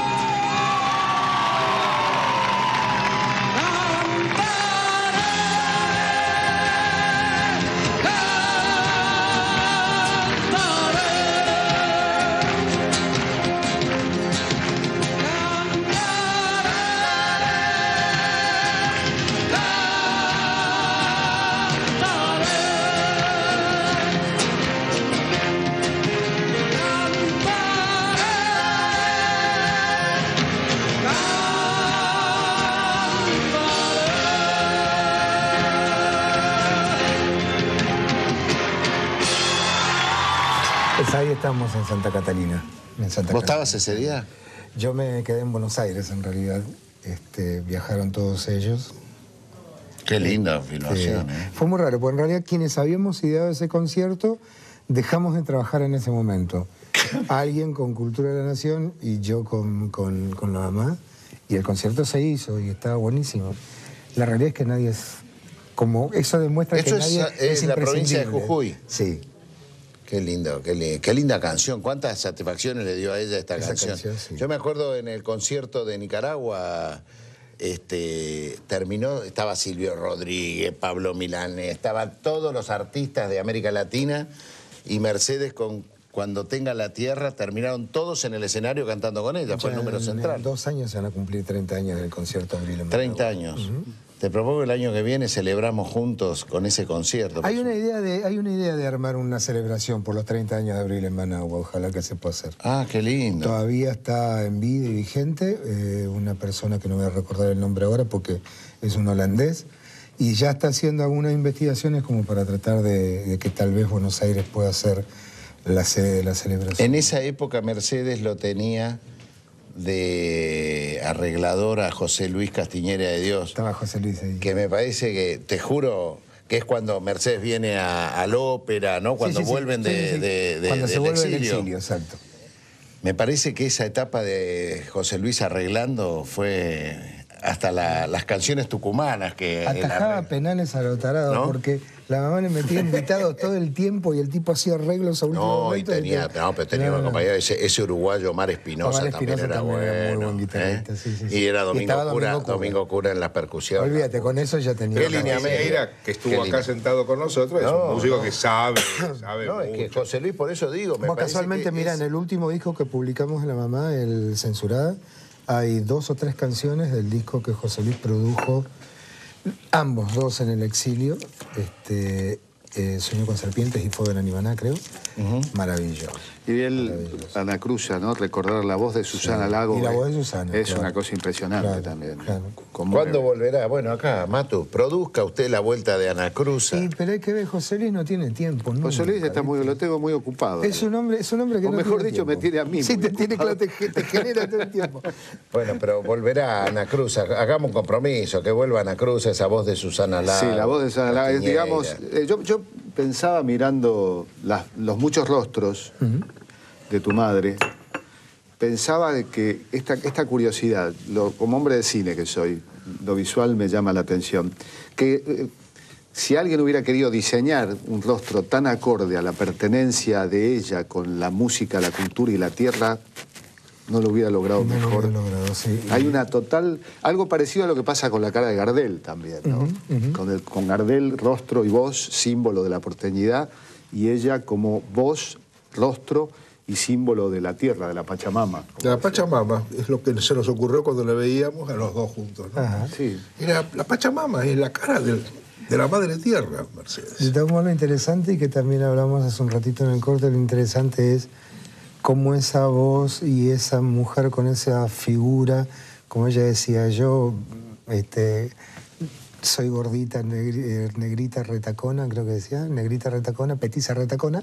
Pues ahí estamos en Santa Catalina. En Santa ¿Vos Catalina. estabas ese día? Yo me quedé en Buenos Aires, en realidad. Este, viajaron todos ellos. Qué linda filmación, Eh, ¿eh? Fue muy raro, porque en realidad quienes habíamos ideado ese concierto dejamos de trabajar en ese momento. Alguien con Cultura de la Nación y yo con, con, con la mamá. Y el concierto se hizo y estaba buenísimo. La realidad es que nadie es... Como eso demuestra Eso que es- nadie es es, la provincia de imprescindible. Jujuy. Sí. Qué lindo, qué, li- qué linda canción. ¿Cuántas satisfacciones le dio a ella esta Esa canción? canción, sí. Yo me acuerdo en el concierto de Nicaragua, este, terminó, estaba Silvio Rodríguez, Pablo Milanés, estaban todos los artistas de América Latina y Mercedes con Cuando tenga la tierra, terminaron todos en el escenario cantando con ella, fue el Ya número en- central. En dos años se van a cumplir treinta años del concierto Abril en treinta Managua. años. Te propongo que el año que viene celebramos juntos con ese concierto. Hay una idea de, hay una idea de armar una celebración por los treinta años de Abril en Managua, ojalá que se pueda hacer. Ah, qué lindo. Todavía está en vida y vigente, eh, una persona que no voy a recordar el nombre ahora porque es un holandés, y ya está haciendo algunas investigaciones como para tratar de, de que tal vez Buenos Aires pueda ser la sede de la celebración. En esa época Mercedes lo tenía de arreglador a José Luis Castiñera de Dios. Estaba José Luis ahí. Que me parece que, te juro, que es cuando Mercedes viene a- al ópera, ¿no? Cuando Sí, sí, sí. vuelven Sí, de, sí, sí. de- de- Cuando se del vuelve del exilio. exilio, exacto. Me parece que esa etapa de José Luis arreglando fue hasta la- las canciones tucumanas que... él Atajaba arregla. penales a lo tarado, ¿No? porque la mamá le metía invitados todo el tiempo y el tipo hacía arreglos a último No, y momento. tenía, que- no, pero tenía No, una no, no. compañía, ese, ese uruguayo Omar Espinosa Omar también Espinosa era también bueno. era muy buen guitarrista, ¿eh? sí, sí, sí. Y era Y Domingo, estaba Cura, Domingo Cura. Domingo Cura en la percusión. Olvídate, con eso ya tenía... Qué una- línea media. Era que estuvo Qué acá lindo. sentado con nosotros, es No, un músico no. que sabe, sabe No, es que mucho. José Luis, por eso digo, me Como parece casualmente, que mira, es- en el último disco que publicamos en La Mamá, el Censurada, hay dos o tres canciones del disco que José Luis produjo, ambos dos en el exilio, este, eh, Sueño con serpientes y Fuego en Animaná, creo. Maravilloso. Y él, Ana Cruza, ¿no? Recordar la voz de Susana Sí. Lago. Y la eh, voz de Susana, Es claro. una cosa impresionante Claro, también. claro. Como- ¿Cuándo volverá? Bueno, acá, Matu, produzca usted la vuelta de Ana Cruz. Sí, pero hay que ver, José Luis no tiene tiempo. José Luis nunca, está muy, lo tengo muy ocupado. Es un hombre, es un hombre que O no mejor tiene dicho, me tiempo. tiene a mí Sí, muy te, tiene, ocupado. claro, te, te genera todo el tiempo. Bueno, pero volverá Ana Cruz. Hagamos un compromiso, que vuelva Ana Cruz, esa voz de Susana Lago. Sí, la voz de Susana Lago. es, Castiñeira. Digamos, eh, yo, yo pensaba mirando las- los muchos rostros de tu madre, pensaba de que esta, esta curiosidad, lo- como hombre de cine que soy, lo visual me llama la atención, que eh, si alguien hubiera querido diseñar un rostro tan acorde a la pertenencia de ella con la música, la cultura y la tierra, no lo hubiera logrado No lo mejor. hubiera logrado, sí. Hay una total, algo parecido a lo que pasa con la cara de Gardel también, ¿no? Con, el, con Gardel, rostro y voz, símbolo de la porteñidad, y ella como voz, rostro y símbolo de la tierra, de la Pachamama. La Pachamama es lo que se nos ocurrió cuando la veíamos a los dos juntos, ¿no? Ajá. Sí. Era la Pachamama, es la cara del, de la madre tierra, Mercedes. De todos modos, lo interesante, y que también hablamos hace un ratito en el corte, lo interesante es cómo esa voz y esa mujer con esa figura, como ella decía, yo este, soy gordita, negri, negrita, retacona, creo que decía, negrita, retacona, petiza, retacona,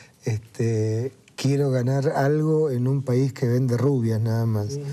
este, quiero ganar algo en un país que vende rubias nada más. Uh-huh.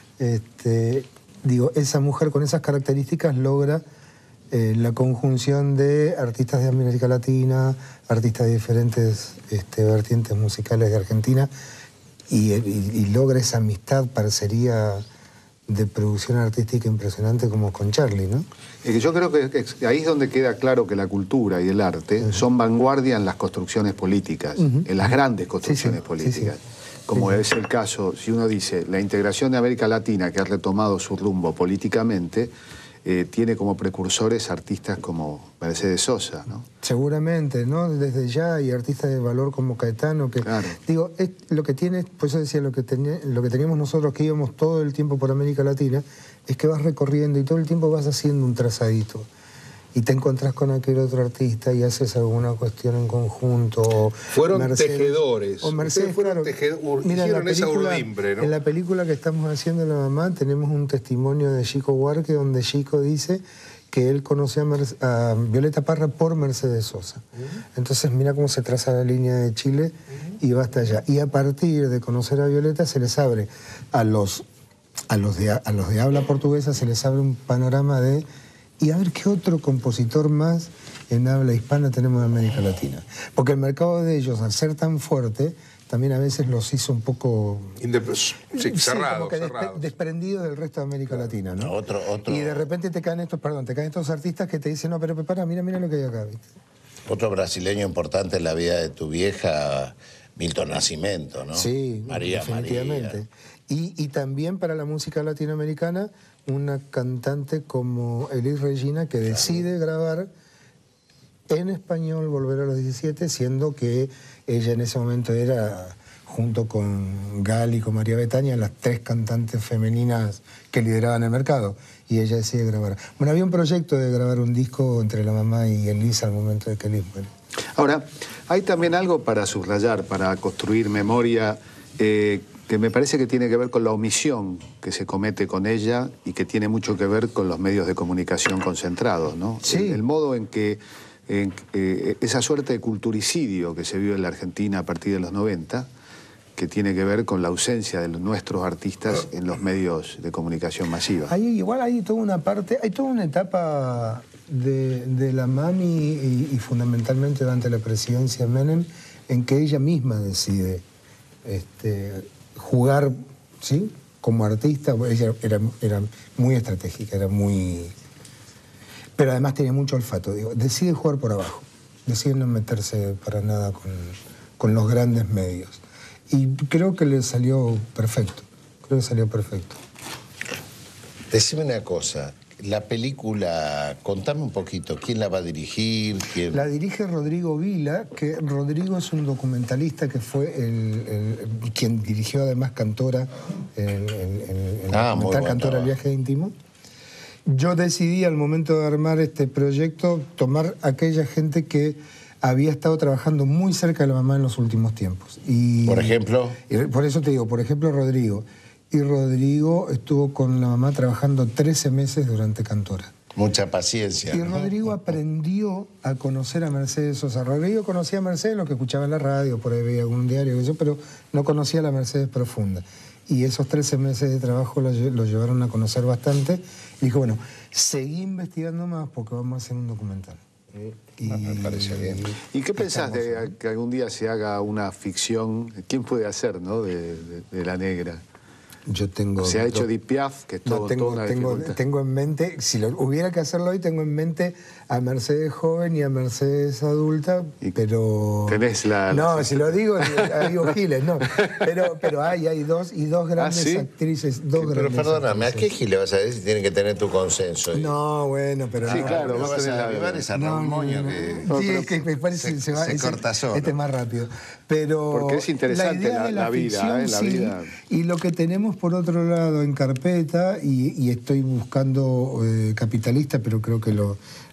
este, digo, esa mujer con esas características logra eh, la conjunción de artistas de América Latina, artistas de diferentes este, vertientes musicales de Argentina, y, y, y logra esa amistad, parcería de producción artística impresionante como con Charly, ¿no? Eh, yo creo que ahí es donde queda claro que la cultura y el arte uh-huh. son vanguardia en las construcciones políticas, uh-huh. en las grandes construcciones sí, sí, políticas. Sí, sí. Como sí, es el caso, si uno dice, la integración de América Latina, que ha retomado su rumbo políticamente, eh, tiene como precursores artistas como Mercedes Sosa, ¿no? Seguramente, ¿no? Desde ya, y artistas de valor como Caetano, que... Claro. Digo, es, lo que tiene, pues eso decía, lo que, tenía, lo que teníamos nosotros, que íbamos todo el tiempo por América Latina, es que vas recorriendo y todo el tiempo vas haciendo un trazadito. Y te encontrás con aquel otro artista y haces alguna cuestión en conjunto. Fueron Mercedes, tejedores. O Mercedes, fueron claro. tejedores. Mira, hicieron película, esa urdimbre, ¿no? En la película que estamos haciendo La Mamá tenemos un testimonio de Chico Huarque donde Chico dice que él conoció a, Merce, a Violeta Parra por Mercedes Sosa. Uh-huh. Entonces mira cómo se traza la línea de Chile uh-huh. y va hasta allá. Y a partir de conocer a Violeta se les abre a los, a los, de, a los de habla portuguesa, se les abre un panorama de... Y a ver qué otro compositor más en habla hispana tenemos en América Latina. Porque el mercado de ellos, al ser tan fuerte, también a veces los hizo un poco... Indep sí, cerrado, sí, cerrado. Desprendidos del resto de América Latina, ¿no? Otro, otro... Y de repente te caen estos, perdón, te caen estos artistas que te dicen, no, pero prepara, mira, mira lo que hay acá, ¿viste? Otro brasileño importante en la vida de tu vieja, Milton Nascimento, ¿no? Sí, María, definitivamente. María. Y, y también para la música latinoamericana, una cantante como Elis Regina que decide grabar en español Volver a los diecisiete, siendo que ella en ese momento era, junto con Gal y con María Betaña, las tres cantantes femeninas que lideraban el mercado. Y ella decide grabar. Bueno, había un proyecto de grabar un disco entre La Mamá y Elis al momento de que Elis muere. Ahora, hay también algo para subrayar, para construir memoria, eh, que me parece que tiene que ver con la omisión que se comete con ella y que tiene mucho que ver con los medios de comunicación concentrados, ¿no? Sí. El, el modo en que en, eh, esa suerte de culturicidio que se vive en la Argentina a partir de los noventa, que tiene que ver con la ausencia de los, nuestros artistas en los medios de comunicación masiva. Hay, igual hay toda una parte, hay toda una etapa de, de la Mami y, y fundamentalmente durante la presidencia Menem en que ella misma decide este, jugar, ¿sí? Como artista. Ella era, era muy estratégica, era muy... Pero además tenía mucho olfato, digo. Decide jugar por abajo, decide no meterse para nada con, con los grandes medios. Y creo que le salió perfecto, creo que salió perfecto. Decime una cosa, la película, contame un poquito, ¿quién la va a dirigir? ¿Quién... La dirige Rodrigo Vila, que Rodrigo es un documentalista que fue el, el, quien dirigió además Cantora, el, el, el, el ah, documental Cantora, el viaje íntimo. Yo decidí al momento de armar este proyecto tomar a aquella gente que había estado trabajando muy cerca de La Mamá en los últimos tiempos. Y, ¿Por ejemplo? Y por eso te digo, por ejemplo, Rodrigo. Y Rodrigo estuvo con La Mamá trabajando trece meses durante Cantora. Mucha paciencia. Y Rodrigo aprendió a conocer a Mercedes Sosa. Rodrigo conocía a Mercedes, lo que escuchaba en la radio, por ahí veía algún diario, eso, pero no conocía a la Mercedes profunda. Y esos trece meses de trabajo lo, lo llevaron a conocer bastante. Y dijo, bueno, seguí investigando más porque vamos a hacer un documental. Y, me parece bien. ¿Y qué pensás de que algún día se haga una ficción? ¿Quién puede hacer, no? De, de, de La Negra. Yo tengo... Se ha hecho Edith Piaf, que es todo, no, tengo, toda una tengo, dificultad. Tengo en mente, si lo, hubiera que hacerlo hoy, tengo en mente a Mercedes joven y a Mercedes adulta, pero... Tenés la... No, la... si lo digo, digo Giles, no. Pero, pero hay, hay dos, y dos grandes ¿Ah, sí? actrices. Dos pero grandes perdóname, actrices. ¿a qué Giles vas a decir si tienen que tener tu consenso? No, bueno, pero... Sí, no, claro, no vos vas tenés a la... avivar esa no, moño no, no. que... Sí, es que me parece se, que se va... se ese, corta solo. Este es más rápido. Pero... Porque es interesante la, la, la vida, ficción, ¿eh? La sí, vida... Y lo que tenemos por otro lado en carpeta, y, y estoy buscando eh, Capitalista, pero creo que lo,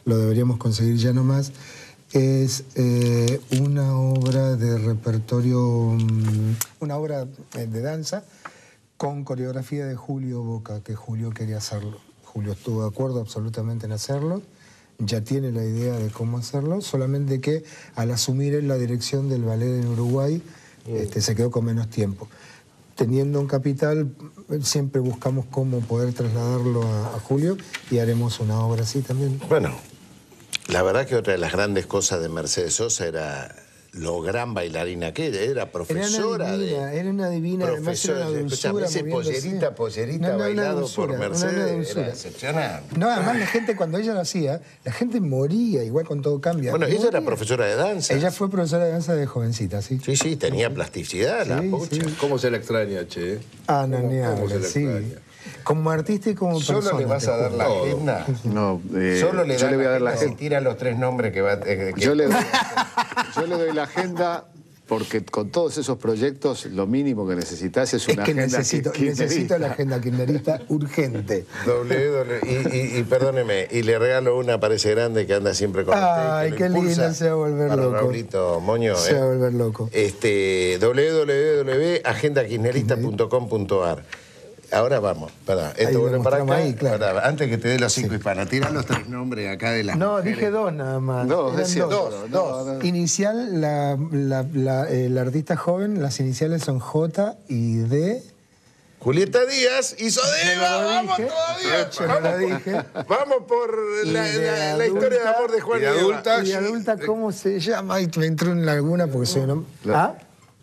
lo deberíamos conseguir ya nomás, es eh, una obra de repertorio, una obra de danza con coreografía de Julio Boca, que Julio quería hacerlo. Julio estuvo de acuerdo absolutamente en hacerlo, ya tiene la idea de cómo hacerlo, solamente que al asumir él la dirección del ballet en Uruguay, mm. este, se quedó con menos tiempo. Teniendo un capital, siempre buscamos cómo poder trasladarlo a, a Julio y haremos una obra así también. Bueno, la verdad que otra de las grandes cosas de Mercedes Sosa era lo gran bailarina que era, era profesora era una divina, de... era una divina, además era una dulzura. Ese pollerita, pollerita no, no, bailado dulzura, por Mercedes, era excepcional. No, además la gente, cuando ella lo hacía, la gente moría, igual con todo cambia. Bueno, moría. ella era profesora de danza. Ella fue profesora de danza de jovencita, sí. Sí, sí, tenía plasticidad, sí, la pocha. Sí. ¿Cómo se la extraña, che? Ah, no, ¿Cómo, ni cómo se habla, la sí. extraña? Como artista y como persona. ¿Solo le vas a dar la agenda? No, eh, Solo le yo da le voy a dar la si agenda. tira los tres nombres que va... Eh, que... Yo, le doy, yo le doy la agenda porque con todos esos proyectos lo mínimo que necesitas es una es que agenda necesito, kirchnerista. necesito la agenda kirchnerista urgente. Doble, doble, y, y, y perdóneme, y le regalo una, parece grande, que anda siempre con Ay, usted. qué lindo, se va a volver para loco. Raulito Moño. Se eh. va a volver loco. Este, doble u doble u doble u punto agenda kirchnerista punto com punto a r. Ahora vamos, para, esto vuelve para acá. Ahí, claro. Pará, antes que te dé los cinco sí. hispanas, tira los tres nombres acá de las No, mujeres. dije dos nada más. Dos, Eran decía, dos. dos, dos. no, no. Inicial, la, la, la, eh, la artista joven, las iniciales son J y D. Julieta Díaz hizo de No Eva, lo vamos dije. todavía. Yo no lo dije. Vamos por la, Y de la, la adulta- historia de amor de Juan y y, de Eva. adulta- Y de adulta, ¿cómo se llama? Ay, me entró en laguna porque soy un hombre. ¿Ah?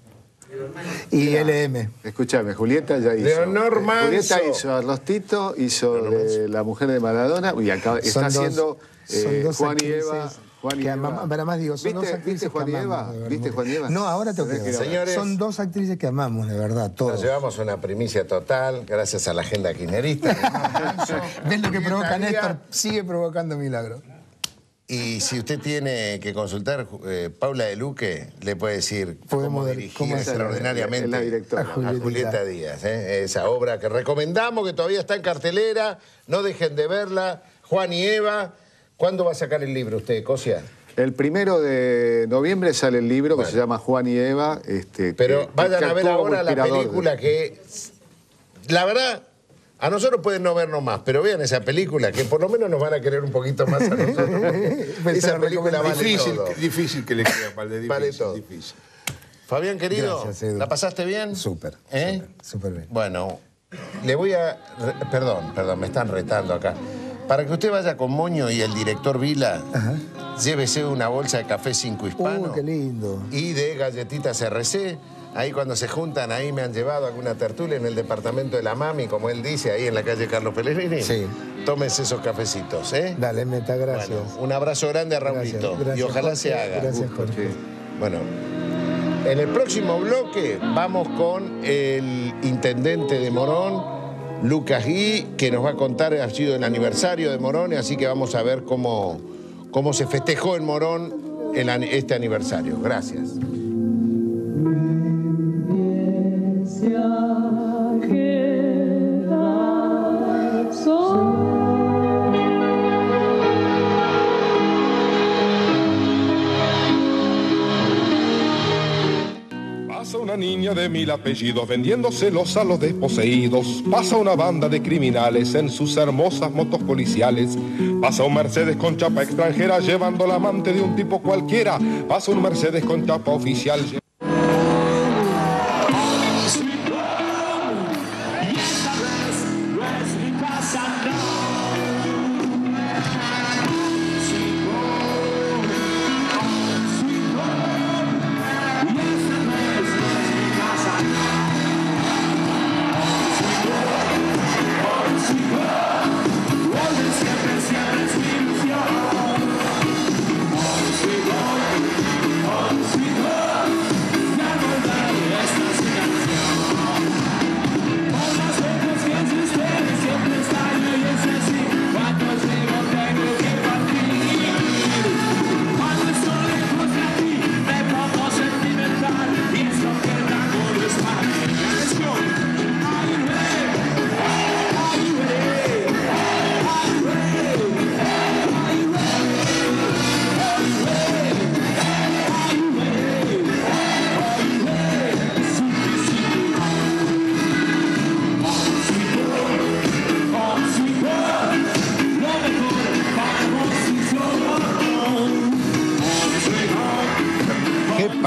Y L M. Escúchame, Julieta ya hizo. Leonor Manso. Julieta hizo Arlostito, hizo de La Mujer de Maradona y acaba, está Son dos- haciendo son eh, dos Juan y actrices Eva. Juan y que Eva. amamos, para más digo, son ¿Viste- dos actrices ¿Viste Juan que y Eva? amamos, de verdad. ¿Viste Juan y Eva? No, ahora tengo que Tenés ver. ver. Señores. Son dos actrices que amamos, de verdad, Nos todos. llevamos una primicia total, gracias a la agenda kirchnerista. ¿Ves lo que provoca Julieta Néstor? Díaz. Sigue provocando milagros. Y si usted tiene que consultar, eh, Paula de Luque le puede decir Podemos cómo ver dirigir cómo hacer. extraordinariamente Es la directora. A Julietita. a Julieta Díaz. ¿eh? Esa obra que recomendamos, que todavía está en cartelera, no dejen de verla. Juan y Eva. ¿Cuándo va a sacar el libro usted, Cosia? El primero de noviembre sale el libro Bueno. que se llama Juan y Eva. Este, Pero que- vayan que a ver actúa ahora como la inspirador de- película que, la verdad, a nosotros pueden no vernos más, pero vean esa película, que por lo menos nos van a querer un poquito más a nosotros. Pues Esa te la película vale Difícil, todo. difícil que le crean, Valde, difícil, Vale todo. difícil. Fabián, querido, Gracias, Edu. ¿la pasaste bien? Súper, ¿Eh? súper, súper bien. Bueno, le voy a... re- Perdón, perdón, me están retando acá. Para que usted vaya con Moño y el director Vila, llévese una bolsa de café cinco hispano Uy, qué lindo. y de galletitas R C. Ahí cuando se juntan, ahí me han llevado a alguna tertulia en el departamento de la Mami, como él dice, ahí en la calle Carlos Pellegrini. Sí. Tómense esos cafecitos, ¿eh? Dale, Meta, gracias. Bueno, un abrazo grande a Raulito. Gracias, gracias, y ojalá Jorge. se haga. Gracias, Jorge. Bueno, en el próximo bloque vamos con el intendente de Morón, Lucas Gui, que nos va a contar, ha sido el aniversario de Morón, así que vamos a ver cómo, cómo se festejó en Morón el an- este aniversario. Gracias. Se ha quedado solo. Pasa una niña de mil apellidos vendiéndoselos a los desposeídos. Pasa una banda de criminales en sus hermosas motos policiales. Pasa un Mercedes con chapa extranjera llevando la amante de un tipo cualquiera. Pasa un Mercedes con chapa oficial.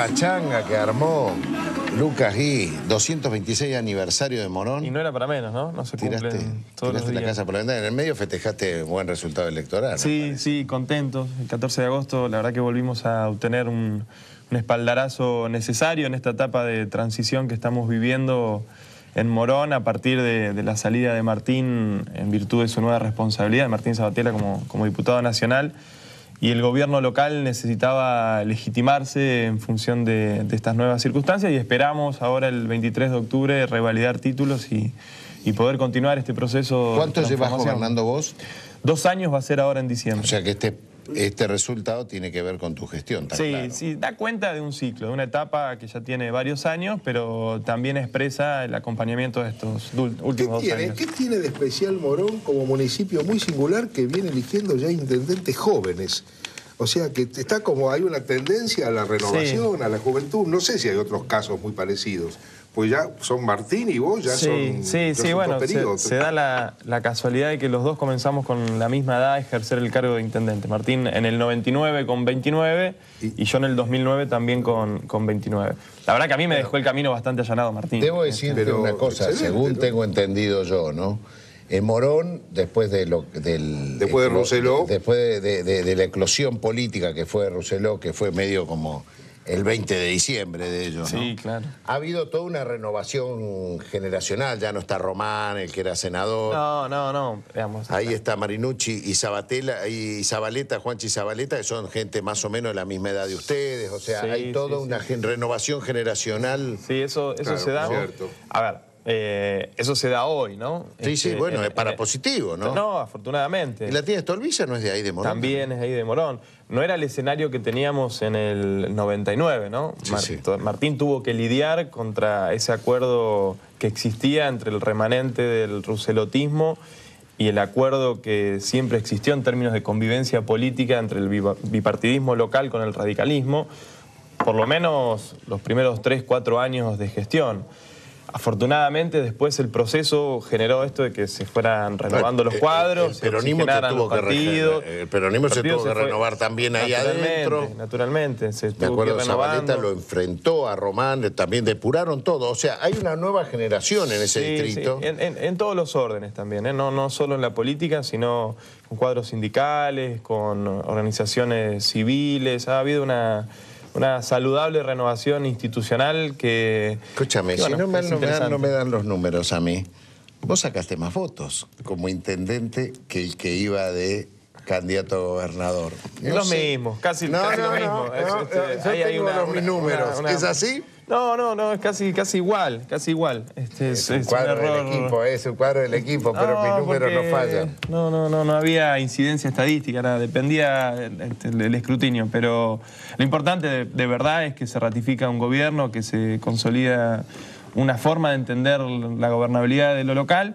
pachanga que armó Lucas Gui, doscientos veintiséis aniversario de Morón. Y no era para menos, ¿no? No se Tiraste, cumplen todos los tiraste la días. casa por la ventana. En el medio festejaste un buen resultado electoral. Sí, sí, contentos. El catorce de agosto, la verdad que volvimos a obtener un, un espaldarazo necesario en esta etapa de transición que estamos viviendo en Morón a partir de, de la salida de Martín en virtud de su nueva responsabilidad, de Martín Sabatella como, como diputado nacional. Y el gobierno local necesitaba legitimarse en función de, de estas nuevas circunstancias y esperamos ahora el veintitrés de octubre revalidar títulos y, y poder continuar este proceso. ¿Cuánto llevas gobernando vos? Dos años va a ser ahora en diciembre. O sea que este, este resultado tiene que ver con tu gestión, está Sí, claro. sí, da cuenta de un ciclo, de una etapa que ya tiene varios años, pero también expresa el acompañamiento de estos dul- ¿Qué últimos dos tiene, años. ¿Qué tiene de especial Morón como municipio muy singular que viene eligiendo ya intendentes jóvenes? O sea, que está como hay una tendencia a la renovación, Sí. a la juventud. No sé si hay otros casos muy parecidos. Pues ya son Martín y vos, ya Sí, son sí, ya sí, son bueno, dos se, periodos. se da la, la casualidad de que los dos comenzamos con la misma edad a ejercer el cargo de intendente. Martín en el noventa y nueve con veintinueve y, y yo en el dos mil nueve también con, con veintinueve. La verdad que a mí me dejó el camino bastante allanado, Martín. Debo decirte Pero una cosa, excelente, según ¿no? tengo entendido yo, ¿no? En Morón, después de lo, del... Después de eclo- Rousselot. Después de, de- de- de la eclosión política que fue Rousselot, que fue medio como el veinte de diciembre de ellos, ¿no? Sí, claro. Ha habido toda una renovación generacional, ya no está Román, el que era senador. No, no, no, veamos. Ahí está Marinucci y Sabatella, y Zabaleta, Juanchi y Zabaleta, que son gente más o menos de la misma edad de ustedes. O sea, Sí, hay toda sí, una sí. gen- renovación generacional. Sí, eso, eso Claro, se da. cierto. A ver, eh, eso se da hoy, ¿no? Sí, sí, Este, bueno, en- es para en- positivo, ¿no? No, afortunadamente. ¿Y la tía Stolbizer no es de ahí de Morón? También es ahí de Morón. No era el escenario que teníamos en el noventa y nueve, ¿no? Sí, Mar- sí. Martín tuvo que lidiar contra ese acuerdo que existía entre el remanente del ruselotismo y el acuerdo que siempre existió en términos de convivencia política entre el bipa- bipartidismo local con el radicalismo, por lo menos los primeros tres, cuatro años de gestión. Afortunadamente, después el proceso generó esto de que se fueran renovando los Eh, eh, cuadros, el se peronismo se oxigenaran tuvo los que re- partidos. el peronismo se partido tuvo que fue- renovar también ahí naturalmente, adentro. Naturalmente, se Me tuvo acuerdo que que ir Zabaleta renovando. lo enfrentó a Román, eh, también depuraron todo. O sea, hay una nueva generación en ese Sí, distrito. sí, En, en- en todos los órdenes también, ¿eh? no, no solo en la política, sino con cuadros sindicales, con organizaciones civiles. Ha habido una, una saludable renovación institucional que... Escúchame, que, si bueno, no me, es no me dan, interesante. no me dan los números a mí, vos sacaste más votos como intendente que el que iba de candidato a gobernador. Es lo mismo, casi, No, casi no, lo mismo. no, Es, no, este, no, yo ahí hay tengo una- los mis una- números. una- una- ¿Es así? No, no, no, es casi, casi igual, casi igual. Este, Es un cuadro del equipo, es un cuadro del equipo, pero No, mis números porque no fallan. No, no, no, no había incidencia estadística, era- dependía este, el, el escrutinio, pero lo importante de, de verdad es que se ratifica un gobierno, que se consolida una forma de entender la gobernabilidad de lo local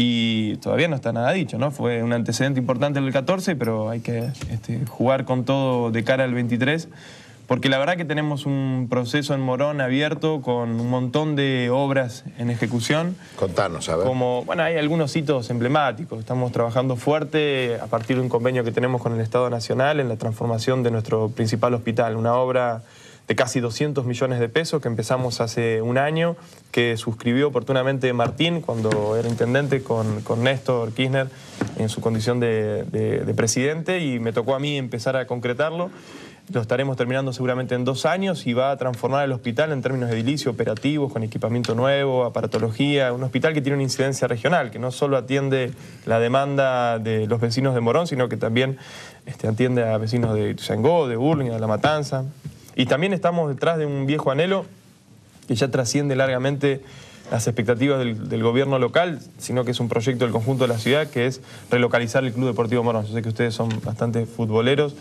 y todavía no está nada dicho, ¿no? Fue un antecedente importante en el catorce, pero hay que este, jugar con todo de cara al veintitrés. Porque la verdad que tenemos un proceso en Morón abierto con un montón de obras en ejecución. Contanos, a ver. Como, bueno, hay algunos hitos emblemáticos. Estamos trabajando fuerte a partir de un convenio que tenemos con el Estado Nacional en la transformación de nuestro principal hospital. Una obra de casi doscientos millones de pesos que empezamos hace un año, que suscribió oportunamente Martín cuando era intendente con, con Néstor Kirchner en su condición de, de- de presidente, y me tocó a mí empezar a concretarlo. Lo estaremos terminando seguramente en dos años y va a transformar el hospital en términos de edilicio, operativos, con equipamiento nuevo, aparatología. Un hospital que tiene una incidencia regional, que no solo atiende la demanda de los vecinos de Morón, sino que también este, atiende a vecinos de Ituzaingó, de Burlingame, de La Matanza. Y también estamos detrás de un viejo anhelo que ya trasciende largamente las expectativas del, del gobierno local, sino que es un proyecto del conjunto de la ciudad, que es relocalizar el Club Deportivo Morón. Yo sé que ustedes son bastante futboleros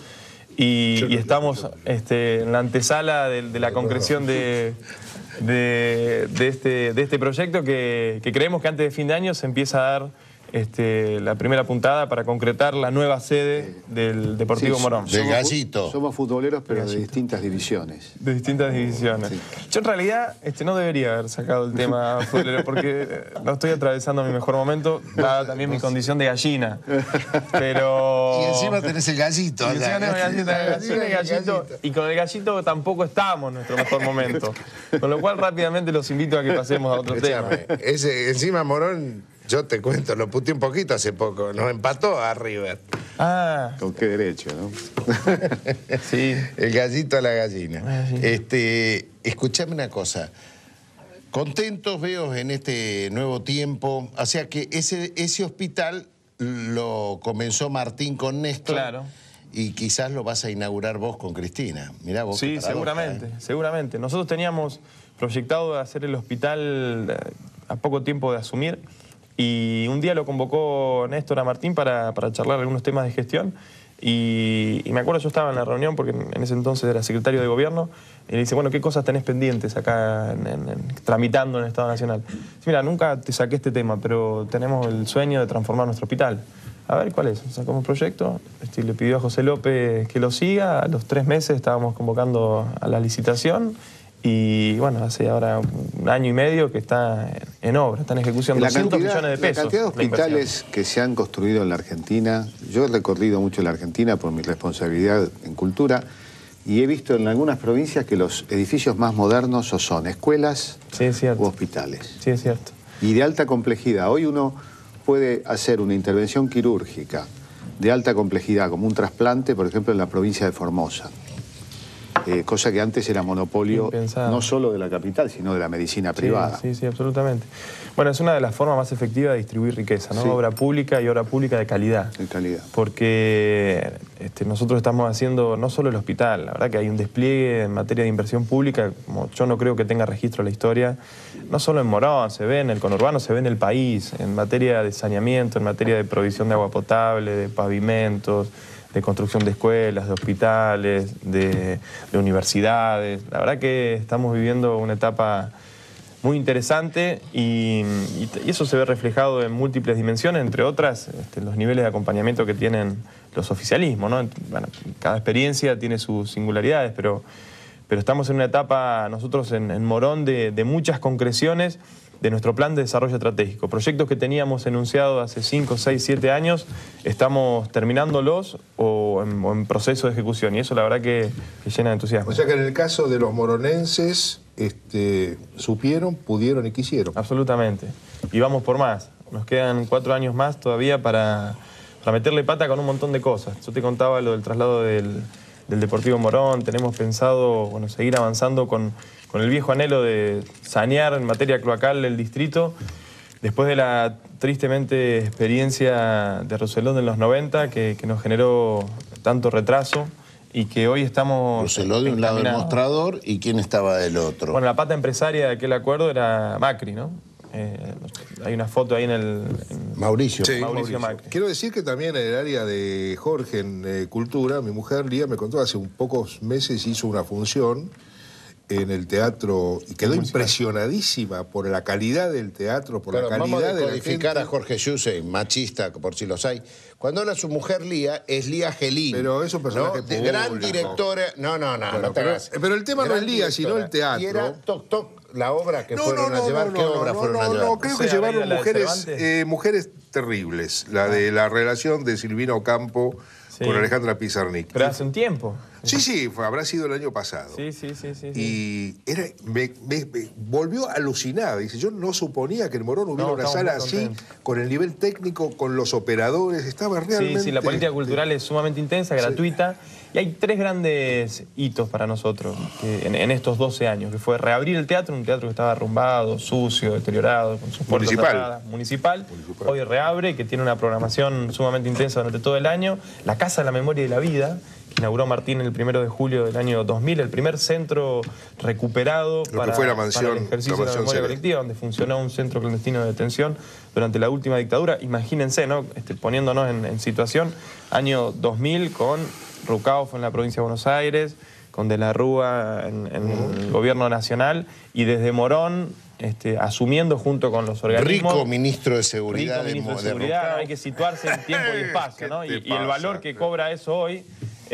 y, y estamos este, en la antesala de, de la concreción de, de, de este, de este proyecto que, que creemos que antes de fin de año se empieza a dar este, la primera puntada para concretar la nueva sede del Deportivo Sí, Morón. De Gallito. Somos futboleros, pero de distintas divisiones. De distintas divisiones. Sí. Yo en realidad este, no debería haber sacado el tema futbolero porque eh, no estoy atravesando mi mejor momento, dada también mi condición de gallina. Pero... Y encima tenés el gallito. Y encima tenés el gallito, el gallito, el gallito, y con el gallito tampoco estamos en nuestro mejor momento. Con lo cual rápidamente los invito a que pasemos a otro tema. Escuchame, ese, encima Morón, yo te cuento, lo puteé un poquito hace poco, nos empató a River. Ah, ¿Con qué derecho, no? sí. El gallito a la gallina. Ah, sí. Este, escuchame una cosa. Contentos veo en este nuevo tiempo. O sea que ese, ese hospital lo comenzó Martín con Néstor. Claro. Y quizás lo vas a inaugurar vos con Cristina. Mirá vos. Sí, qué paradoja, seguramente, ¿eh? seguramente. Nosotros teníamos proyectado hacer el hospital eh, a poco tiempo de asumir y un día lo convocó Néstor a Martín para, para charlar algunos temas de gestión y, y me acuerdo yo estaba en la reunión porque en ese entonces era secretario de gobierno y le dice, bueno, ¿qué cosas tenés pendientes acá en, en, en, tramitando en el Estado Nacional? Dice, mira, nunca te saqué este tema, pero tenemos el sueño de transformar nuestro hospital. A ver, ¿cuál es? Sacamos un proyecto, este, le pidió a José López que lo siga, a los tres meses estábamos convocando a la licitación y bueno, hace ahora un año y medio que está en obra, está en ejecución, La doscientos cantidad, millones de pesos. La cantidad de la inversión. hospitales que se han construido en la Argentina, yo he recorrido mucho la Argentina por mi responsabilidad en cultura y he visto en algunas provincias que los edificios más modernos o son escuelas Sí, es cierto. u hospitales. Sí, es cierto. Y de alta complejidad. Hoy uno puede hacer una intervención quirúrgica de alta complejidad, como un trasplante, por ejemplo, en la provincia de Formosa. Eh, cosa que antes era monopolio Impensado. no solo de la capital, sino de la medicina privada. Sí, sí, sí, absolutamente. Bueno, es una de las formas más efectivas de distribuir riqueza, ¿no? Sí. Obra pública y obra pública de calidad. De calidad. Porque este, nosotros estamos haciendo no solo el hospital, la verdad que hay un despliegue en materia de inversión pública, como yo no creo que tenga registro la historia, no solo en Morón, se ve en el conurbano, se ve en el país, en materia de saneamiento, en materia de provisión de agua potable, de pavimentos, de construcción de escuelas, de hospitales, de, de universidades. La verdad que estamos viviendo una etapa muy interesante y, y, y eso se ve reflejado en múltiples dimensiones, entre otras este, los niveles de acompañamiento que tienen los oficialismos, ¿no? Bueno, cada experiencia tiene sus singularidades, pero, pero estamos en una etapa, nosotros en, en Morón, de, de muchas concreciones de nuestro plan de desarrollo estratégico. Proyectos que teníamos enunciados hace cinco, seis, siete años, estamos terminándolos o en, o en proceso de ejecución y eso la verdad que, que llena de entusiasmo. O sea que en el caso de los moronenses, este, supieron, pudieron y quisieron. Absolutamente. Y vamos por más. Nos quedan cuatro años más todavía para, para meterle pata con un montón de cosas. Yo te contaba lo del traslado del, del Deportivo Morón. Tenemos pensado, bueno, seguir avanzando con, con el viejo anhelo de sanear en materia cloacal el distrito. Después de la tristemente experiencia de Roselón en los noventa, que, que nos generó tanto retraso y que hoy estamos... Roseló de un lado del encaminados. mostrador y quién estaba del otro. Bueno, la pata empresaria de aquel acuerdo era Macri, ¿no? Eh, hay una foto ahí en el... en- Mauricio. Sí, Mauricio Macri. Quiero decir que también en el área de Jorge, en eh, Cultura, mi mujer Lía me contó, hace un pocos meses hizo una función en el teatro y quedó impresionadísima por la calidad del teatro, por Claro, la vamos calidad a de la decodificar gente. a Jorge Yuse, machista, por si los hay. Cuando habla su mujer Lía, es Lía Gelín. Pero es un personaje ¿no? De- público. Gran directora... No, no, no, Bueno, no te pero- hagas. pero el tema no Gran es Lía, sino el directora. teatro. Y era Toc Toc, la obra que No, fueron no, no, a llevar. no, ¿Qué no, obra no, fueron no, a llevar? no, creo que O sea, llevaron ¿la de mujeres, Cervantes? eh, mujeres terribles. La de la relación de Silvina Ocampo Sí. con Alejandra Pizarnik. Pero hace un tiempo. Sí, sí, fue- habrá sido el año pasado. Sí, sí, sí, sí. sí. Y era, me, me- me volvió alucinada. Dice, yo no suponía que en Morón hubiera No, una estamos sala muy así, contentos. con el nivel técnico, con los operadores. Estaba realmente... Sí, sí, la política cultural es sumamente intensa, gratuita. Y hay tres grandes hitos para nosotros que en, en estos doce años, que fue reabrir el teatro, un teatro que estaba arrumbado, sucio, deteriorado, con sus puertas Municipal. cerradas. Municipal. Hoy reabre, que tiene una programación sumamente intensa durante todo el año. La Casa de la Memoria y la Vida, que inauguró Martín el primero de julio del año dos mil, el primer centro recuperado que para, fue la mansión- para el ejercicio la de la mansión memoria Cele. colectiva, donde funcionó un centro clandestino de detención durante la última dictadura. Imagínense, ¿no? Este, poniéndonos en, en situación, año dos mil con Rucauf en la provincia de Buenos Aires, con De la Rúa en, en el gobierno nacional, y desde Morón este, asumiendo junto con los organismos. Rico ministro de Seguridad. Rico ministro de, de Seguridad, hay que situarse en tiempo y espacio, ¿no? Y, y el valor que cobra eso hoy,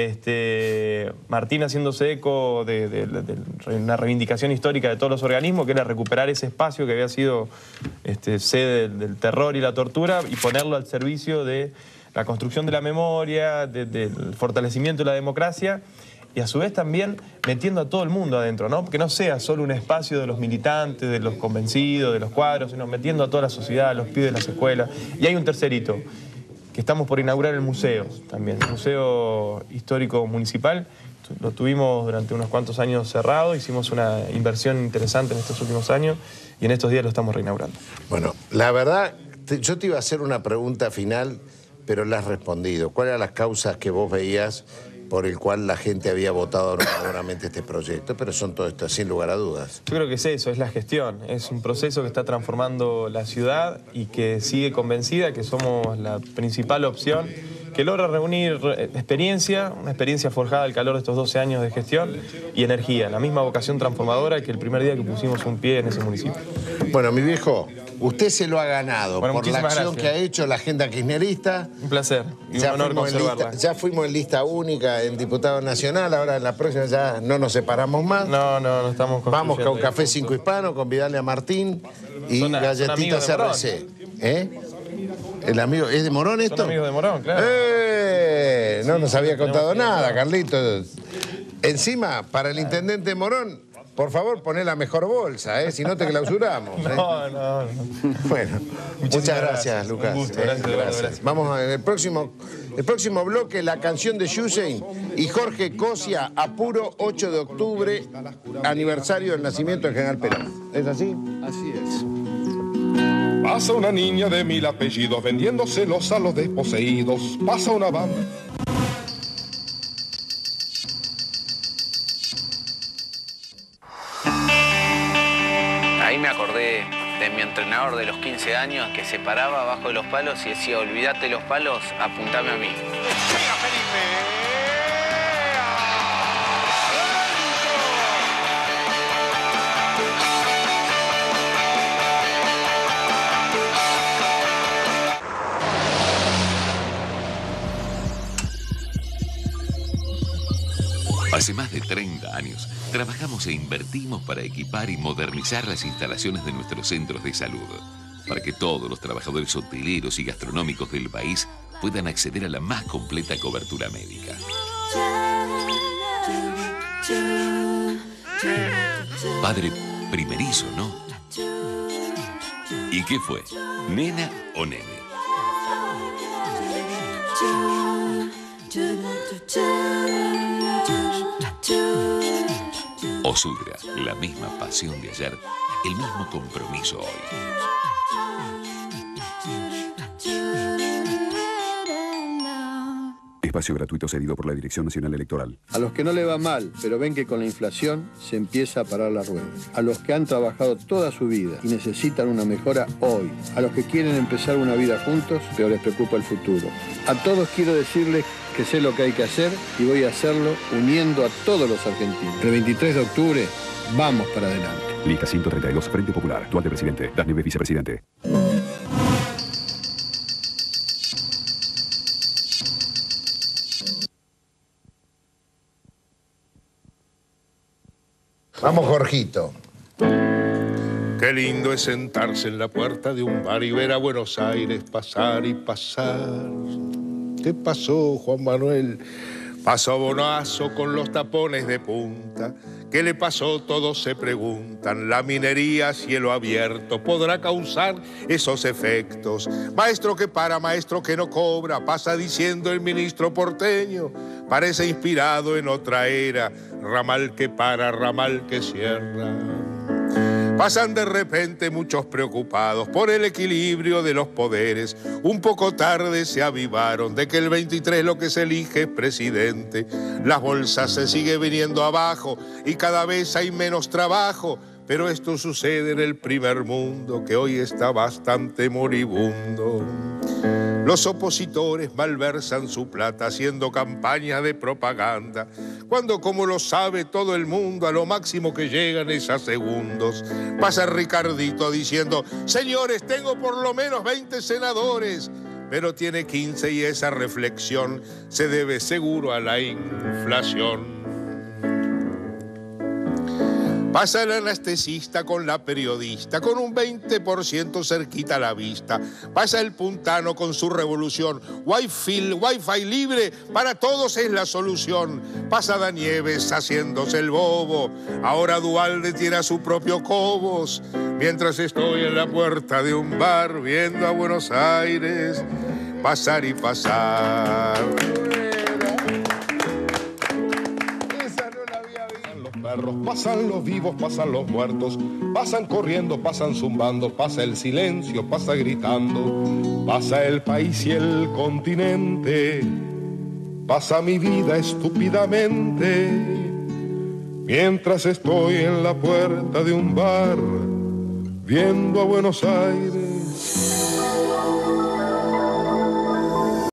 este, Martín haciéndose eco de, de, de, de una reivindicación histórica de todos los organismos, que era recuperar ese espacio que había sido este, sede del, del terror y la tortura y ponerlo al servicio de la construcción de la memoria, de, del fortalecimiento de la democracia, y a su vez también metiendo a todo el mundo adentro, ¿no? Que no sea solo un espacio de los militantes, de los convencidos, de los cuadros, sino metiendo a toda la sociedad, a los pibes de las escuelas. Y hay un tercer hito, que estamos por inaugurar el museo también, el Museo Histórico Municipal. Lo tuvimos durante unos cuantos años cerrado, hicimos una inversión interesante en estos últimos años y en estos días lo estamos reinaugurando. Bueno, la verdad, te, yo te iba a hacer una pregunta final, pero la has respondido. ¿Cuáles eran las causas que vos veías por el cual la gente había votado favorablemente este proyecto? Pero son todo esto, sin lugar a dudas. Yo creo que es eso, es la gestión. Es un proceso que está transformando la ciudad y que sigue convencida que somos la principal opción, que logra reunir experiencia, una experiencia forjada al calor de estos doce años de gestión, y energía, la misma vocación transformadora que el primer día que pusimos un pie en ese municipio. Bueno, mi viejo, usted se lo ha ganado, bueno, por la acción gracias. que ha hecho la agenda kirchnerista. Un placer y ya un honor conservarla. Lista, ya fuimos en lista única en diputado nacional, ahora en la próxima ya no nos separamos más. No, no, no estamos Vamos con Café Cinco Hispano, convidarle a Martín y son, galletitas son R C. ¿Eh? El amigo, ¿es de Morón esto? Son amigos de Morón, claro. ¡Eh! No sí, nos había contado nada, no. Carlitos. Encima, para el intendente Morón, por favor, poné la mejor bolsa, ¿eh? Si no te clausuramos. ¿eh? No, no, no. Bueno, muchas gracias, gracias, Lucas. un gusto, ¿eh? gracias, Gracias. gracias. Vamos en el próximo, el próximo bloque, la canción de Yusein y Jorge Cosia, Apuro, ocho de octubre, aniversario del nacimiento del general Perón. ¿Es así? Así es. Pasa una niña de mil apellidos vendiéndoselos a los desposeídos. Pasa una banda. Ahí me acordé de mi entrenador de los quince años que se paraba abajo de los palos y decía: olvídate los palos, apuntame a mí. Hace más de treinta años, trabajamos e invertimos para equipar y modernizar las instalaciones de nuestros centros de salud, para que todos los trabajadores hoteleros y gastronómicos del país puedan acceder a la más completa cobertura médica. Padre primerizo, ¿no? ¿Y qué fue? ¿Nena o nene? Osura, la misma pasión de ayer, el mismo compromiso hoy. Espacio gratuito cedido por la Dirección Nacional Electoral. A los que no le va mal, pero ven que con la inflación se empieza a parar la rueda. A los que han trabajado toda su vida y necesitan una mejora hoy. A los que quieren empezar una vida juntos, pero les preocupa el futuro. A todos quiero decirles que sé lo que hay que hacer y voy a hacerlo uniendo a todos los argentinos. El veintitrés de octubre, vamos para adelante. Lista ciento treinta y dos, Frente Popular. Actual de presidente. Das Neves, vicepresidente. Vamos, Jorgito. Qué lindo es sentarse en la puerta de un bar y ver a Buenos Aires pasar y pasar. ¿Qué pasó, Juan Manuel? Pasó Bonazo con los tapones de punta. ¿Qué le pasó? Todos se preguntan. La minería a cielo abierto podrá causar esos efectos. Maestro que para, maestro que no cobra, pasa diciendo el ministro porteño. Parece inspirado en otra era. Ramal que para, ramal que cierra. Pasan de repente muchos preocupados por el equilibrio de los poderes. Un poco tarde se avivaron de que el veintitrés lo que se elige es presidente. Las bolsas se sigue viniendo abajo y cada vez hay menos trabajo. Pero esto sucede en el primer mundo, que hoy está bastante moribundo. Los opositores malversan su plata haciendo campañas de propaganda, cuando, como lo sabe todo el mundo, a lo máximo que llegan es a segundos. Pasa Ricardito diciendo: señores, tengo por lo menos veinte senadores, pero tiene quince y esa reflexión se debe seguro a la inflación. Pasa el anestesista con la periodista, con un veinte por ciento cerquita a la vista. Pasa el puntano con su revolución. Wi-Fi, Wi-Fi libre, para todos es la solución. Pasa Danieves haciéndose el bobo. Ahora Duhalde tiene a su propio Cobos. Mientras estoy en la puerta de un bar viendo a Buenos Aires pasar y pasar. Perros, pasan los vivos, pasan los muertos, pasan corriendo, pasan zumbando, pasa el silencio, pasa gritando, pasa el país y el continente, pasa mi vida estúpidamente, mientras estoy en la puerta de un bar, viendo a Buenos Aires